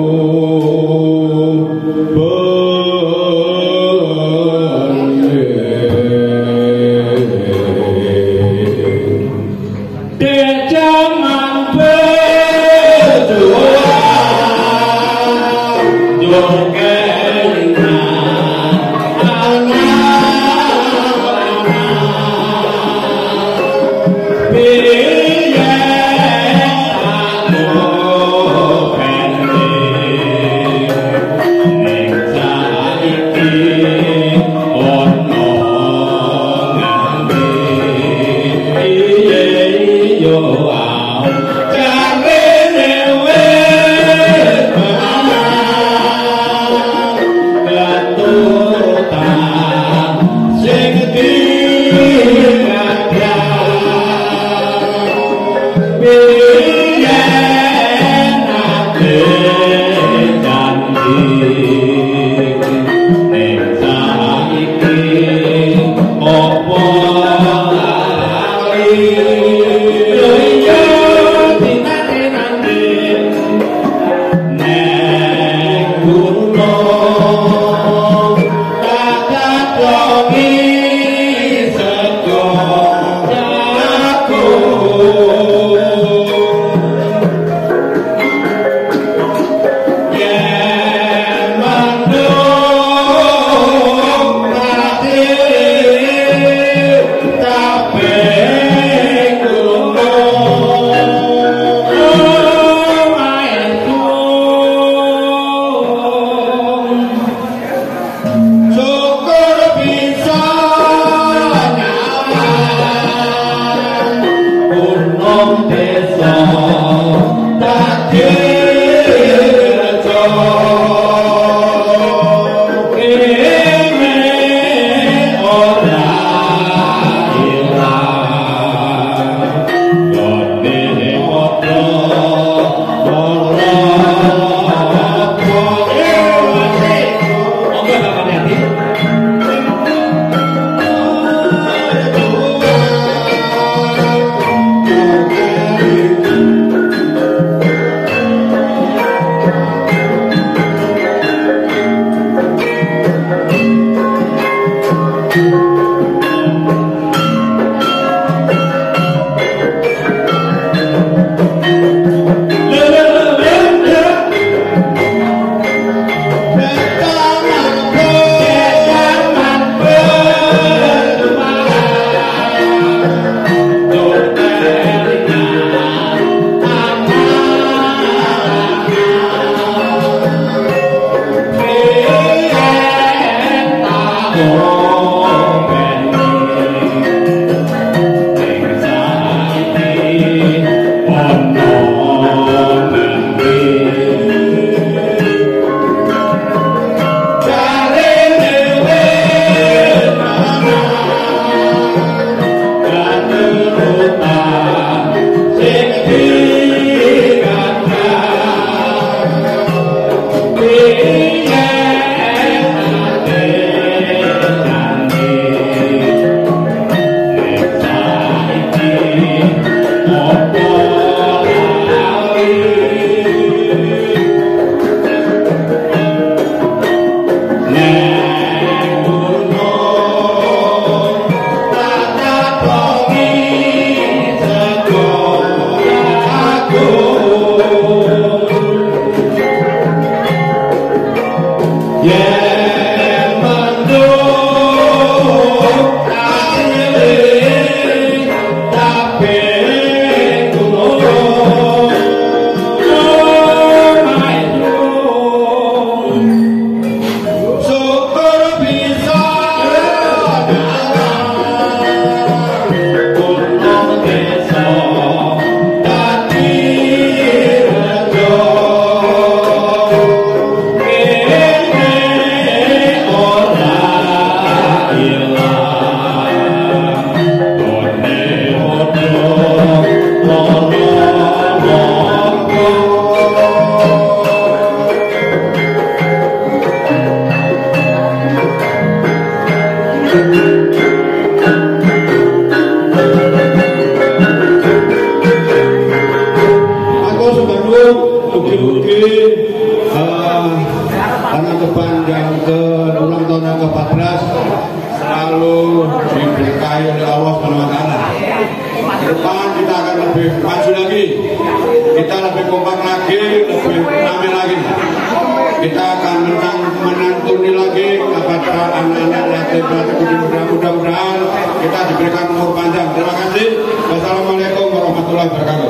Mudah-mudahan kita diberikan umur panjang. Terima kasih. Wassalamualaikum warahmatullahi wabarakatuh.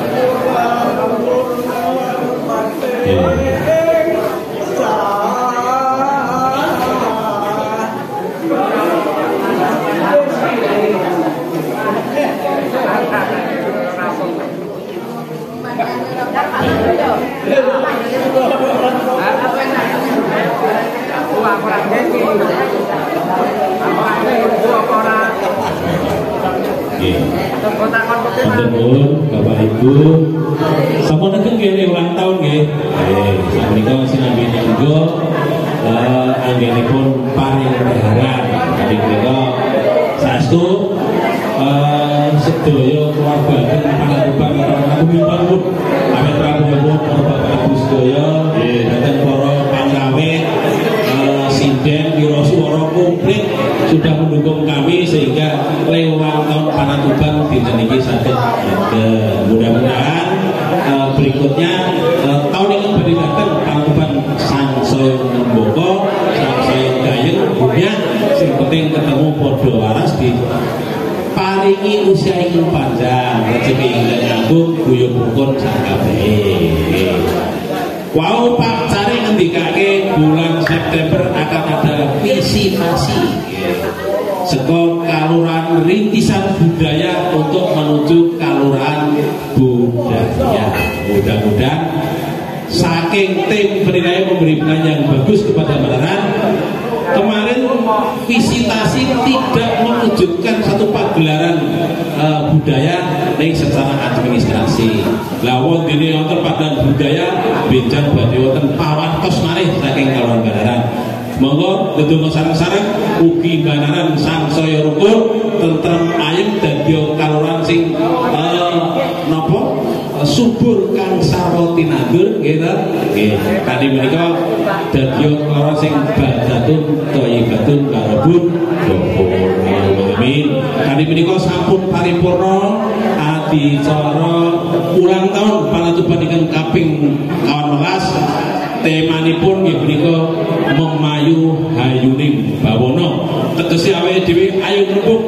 Bapak Ibu, sampun neken nggih ulang tahun nggih. Sapunika sinambi nyangga anggenipun paring berharap. Jadi menika saestu sedaya keluarga pangapunten pangapunten awit rawuhipun para Bapak Ibu sedaya dhateng para pangrawit sinden wira swara komplit sudah mendukung kami sehingga ulang tahun Panatuban dinten niki saged mudah-mudahan berikutnya tahun ini badhe dateng Panatuban sangsaya nembaka sangsaya gayeng dunya sing penting ketemu padha waras di paringi usia ingkang panjang rezeki ingkang nyambung guyub rukun sak kabeh. Wow, Pak Cari ngendikake bulan September akan ada visitasi seko Kalurahan Rintisan Budaya untuk menuju Kalurahan Budaya. Mudah-mudahan saking tim penilaian memberi penilaian yang bagus kepada Mataram. Kemarin visitasi tidak mewujudkan satu pagelaran budaya ning secara administrasi. Lah wong dene wonten pagelaran budaya benjang badhe wonten pawantos malih saking Kalurahan Banaran. Monggo ndedonga sareng-sareng ugi Banaran sangsaya rukun tentrem ayem dadi kalurahan sing napa subur kang sarwa tinandur nggih ta. Nggih. Kali menika dadi kalurahan sing badatun thayyibatun karabun ghafur. Amin. Kali menika sampun paripurna adicara ulang tahun Panatuban ingkang kaping 18. Temanipun nggih menika memayu hayuning bawana. Tegese awake dhewe ayo mlebuk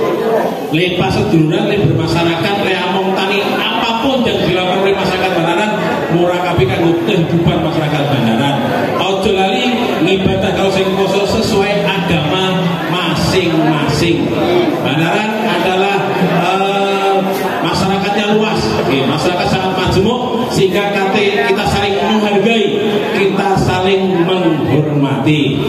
le paseduluran, le bermasyarakat, le among tani apapun yang dilakukan oleh masyarakat Banaran murakabi kanggo kehidupan masyarakat Banaran. Aja lali ngibadah kalau sing poso sesuai agama masing-masing. Banaran adalah masyarakatnya luas, masyarakat sangat majemuk sehingga kita saling menghargai, kita saling menghormati.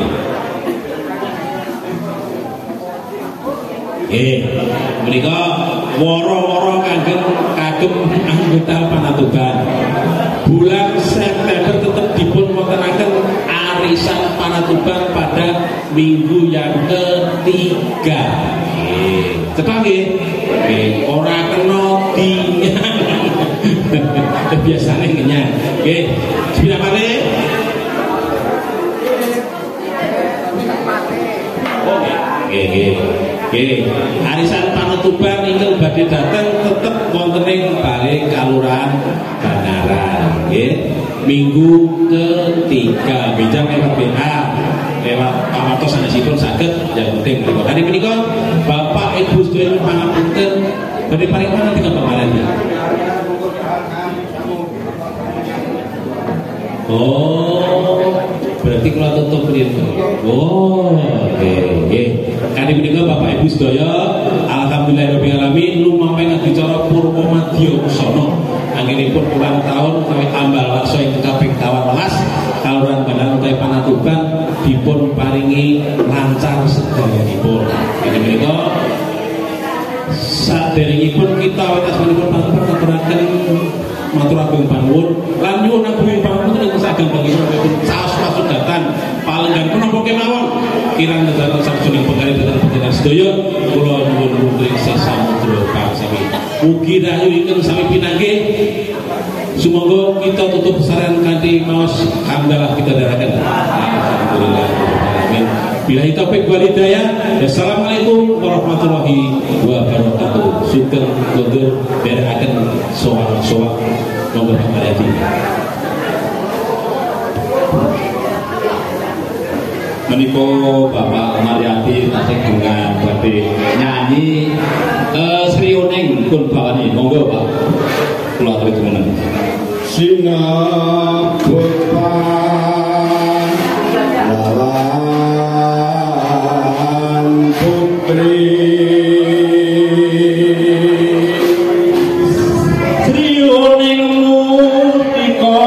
Menika woro-woro kagem anggota Panatuban. Bulan September tetap dipun wontenaken arisan Panatuban pada minggu yang ketiga. Cepat nggih. Ora kena dinyang. Biasane ngenyang. Nggih. Sepira malih? Nggih. Arisan Panatuban ingkang badhe dateng tetep wonten ing Balai Kalurahan Banaran. Nggih. minggu ketiga bijak lewat BA lewat Pak Marto sanesipun saged yang penting menika. Hari menika Bapak Ibu sedaya pangapunten badhe paring mana tinggal kemarin ya. Oh, berarti kalau tutup itu. Oh, oke. Kali menika Bapak Ibu sedaya, alhamdulillahirabbil alamin lumampah adicara Purwo Madya Kusana. Anggenipun ulang tahun kawit ambal warsa ing kaping 18 Kalurahan Bandaran utawi Panatuban dipun paringi lancar sedayanipun. Ini menika saderengipun kita wetasipun pangaturaken matur agung panuwun lan nyuwun agung panuwun ing saged bangipun saos pasugatan palenggan punapa kemawon kirang nedhaken sakjroning penggalih sedaya kula nyuwun mugi sesamudra parsami mugi rahayu ingkang sami pinanggih sumangga kita tutup saran kanthi maos hamdalah kita dherekaken. Alhamdulillah. Amin. Billahi taufik wal hidayah. Assalamualaikum warahmatullahi wabarakatuh. Sugeng kondur dherekaken sowan-sowan monggo pamariyati. Menika Bapak Mariati tasih dengan badhe nyanyi srioning kun bawani monggo Pak kula aturi jumeneng sinabut lawan putri srioning mutika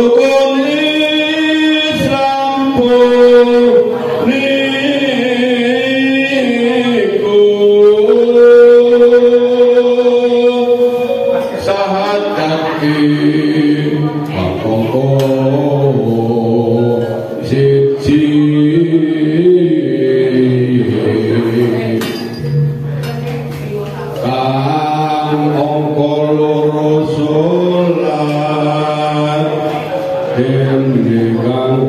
rukun Islam niku sahadati apa siji kang angka loro salat dene kang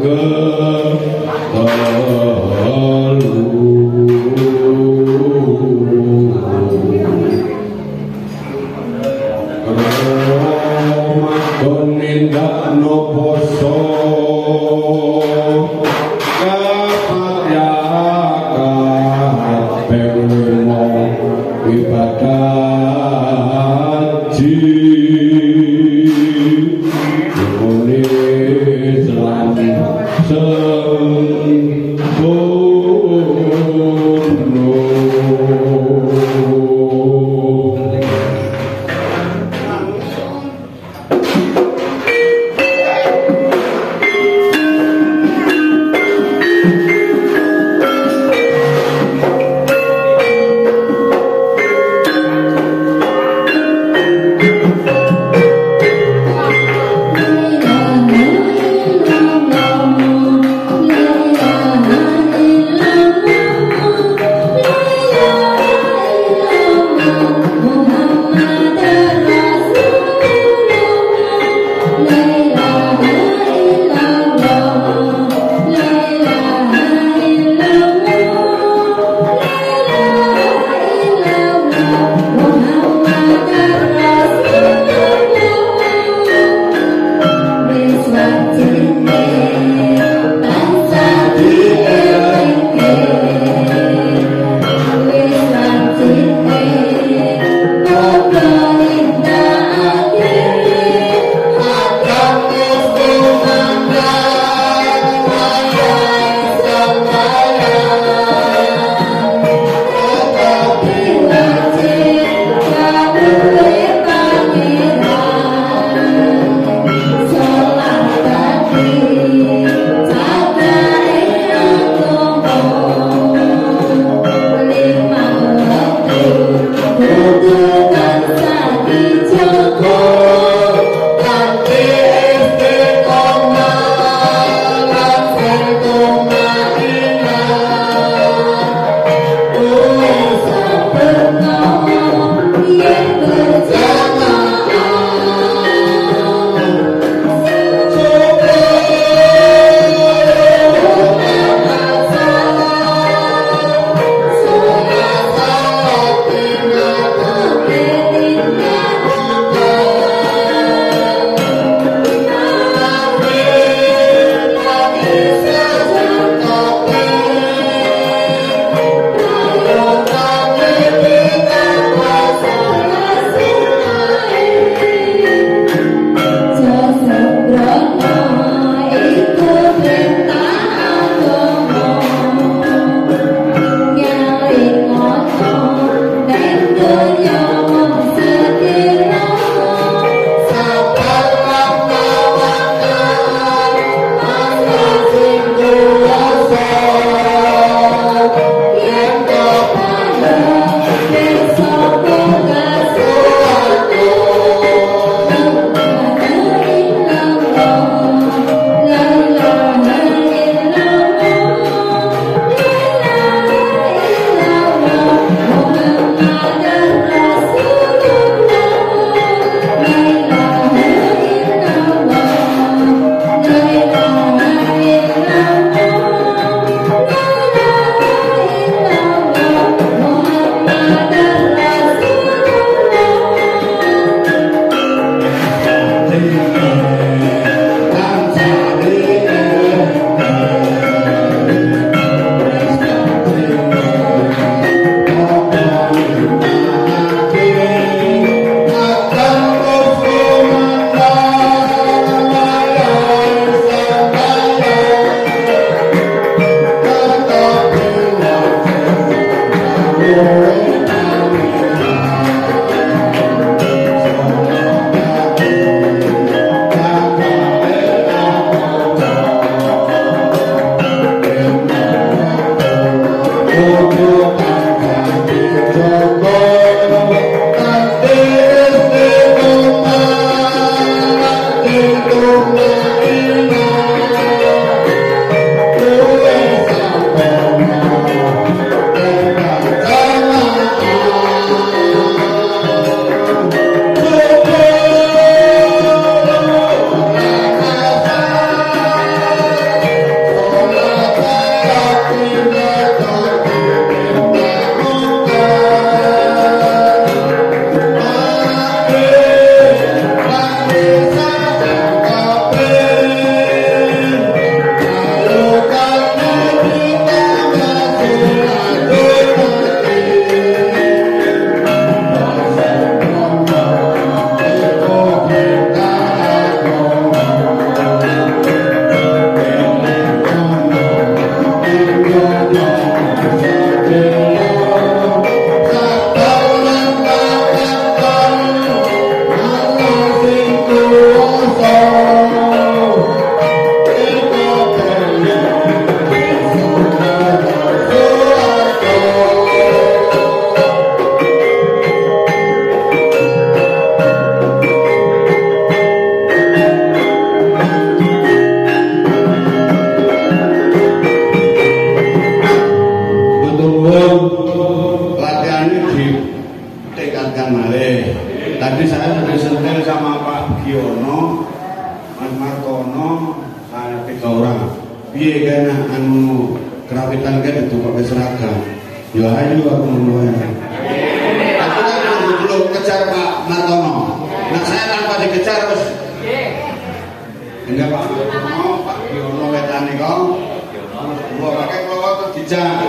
saya disentil sama Pak Giono, Mas Martono, saya 3 orang. Biar kena anu kerapitan kan itu pakai seragam. Ya ayo aku mulai. Aku kan dulu kejar Pak Martono. Nah saya tanpa dikejar terus. Enggak Pak Martono, Pak Giono wetane kok. Gua pakai pelawat terus dijak.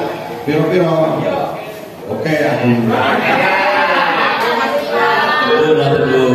Piro-piro. Oke aku. Udah dulu.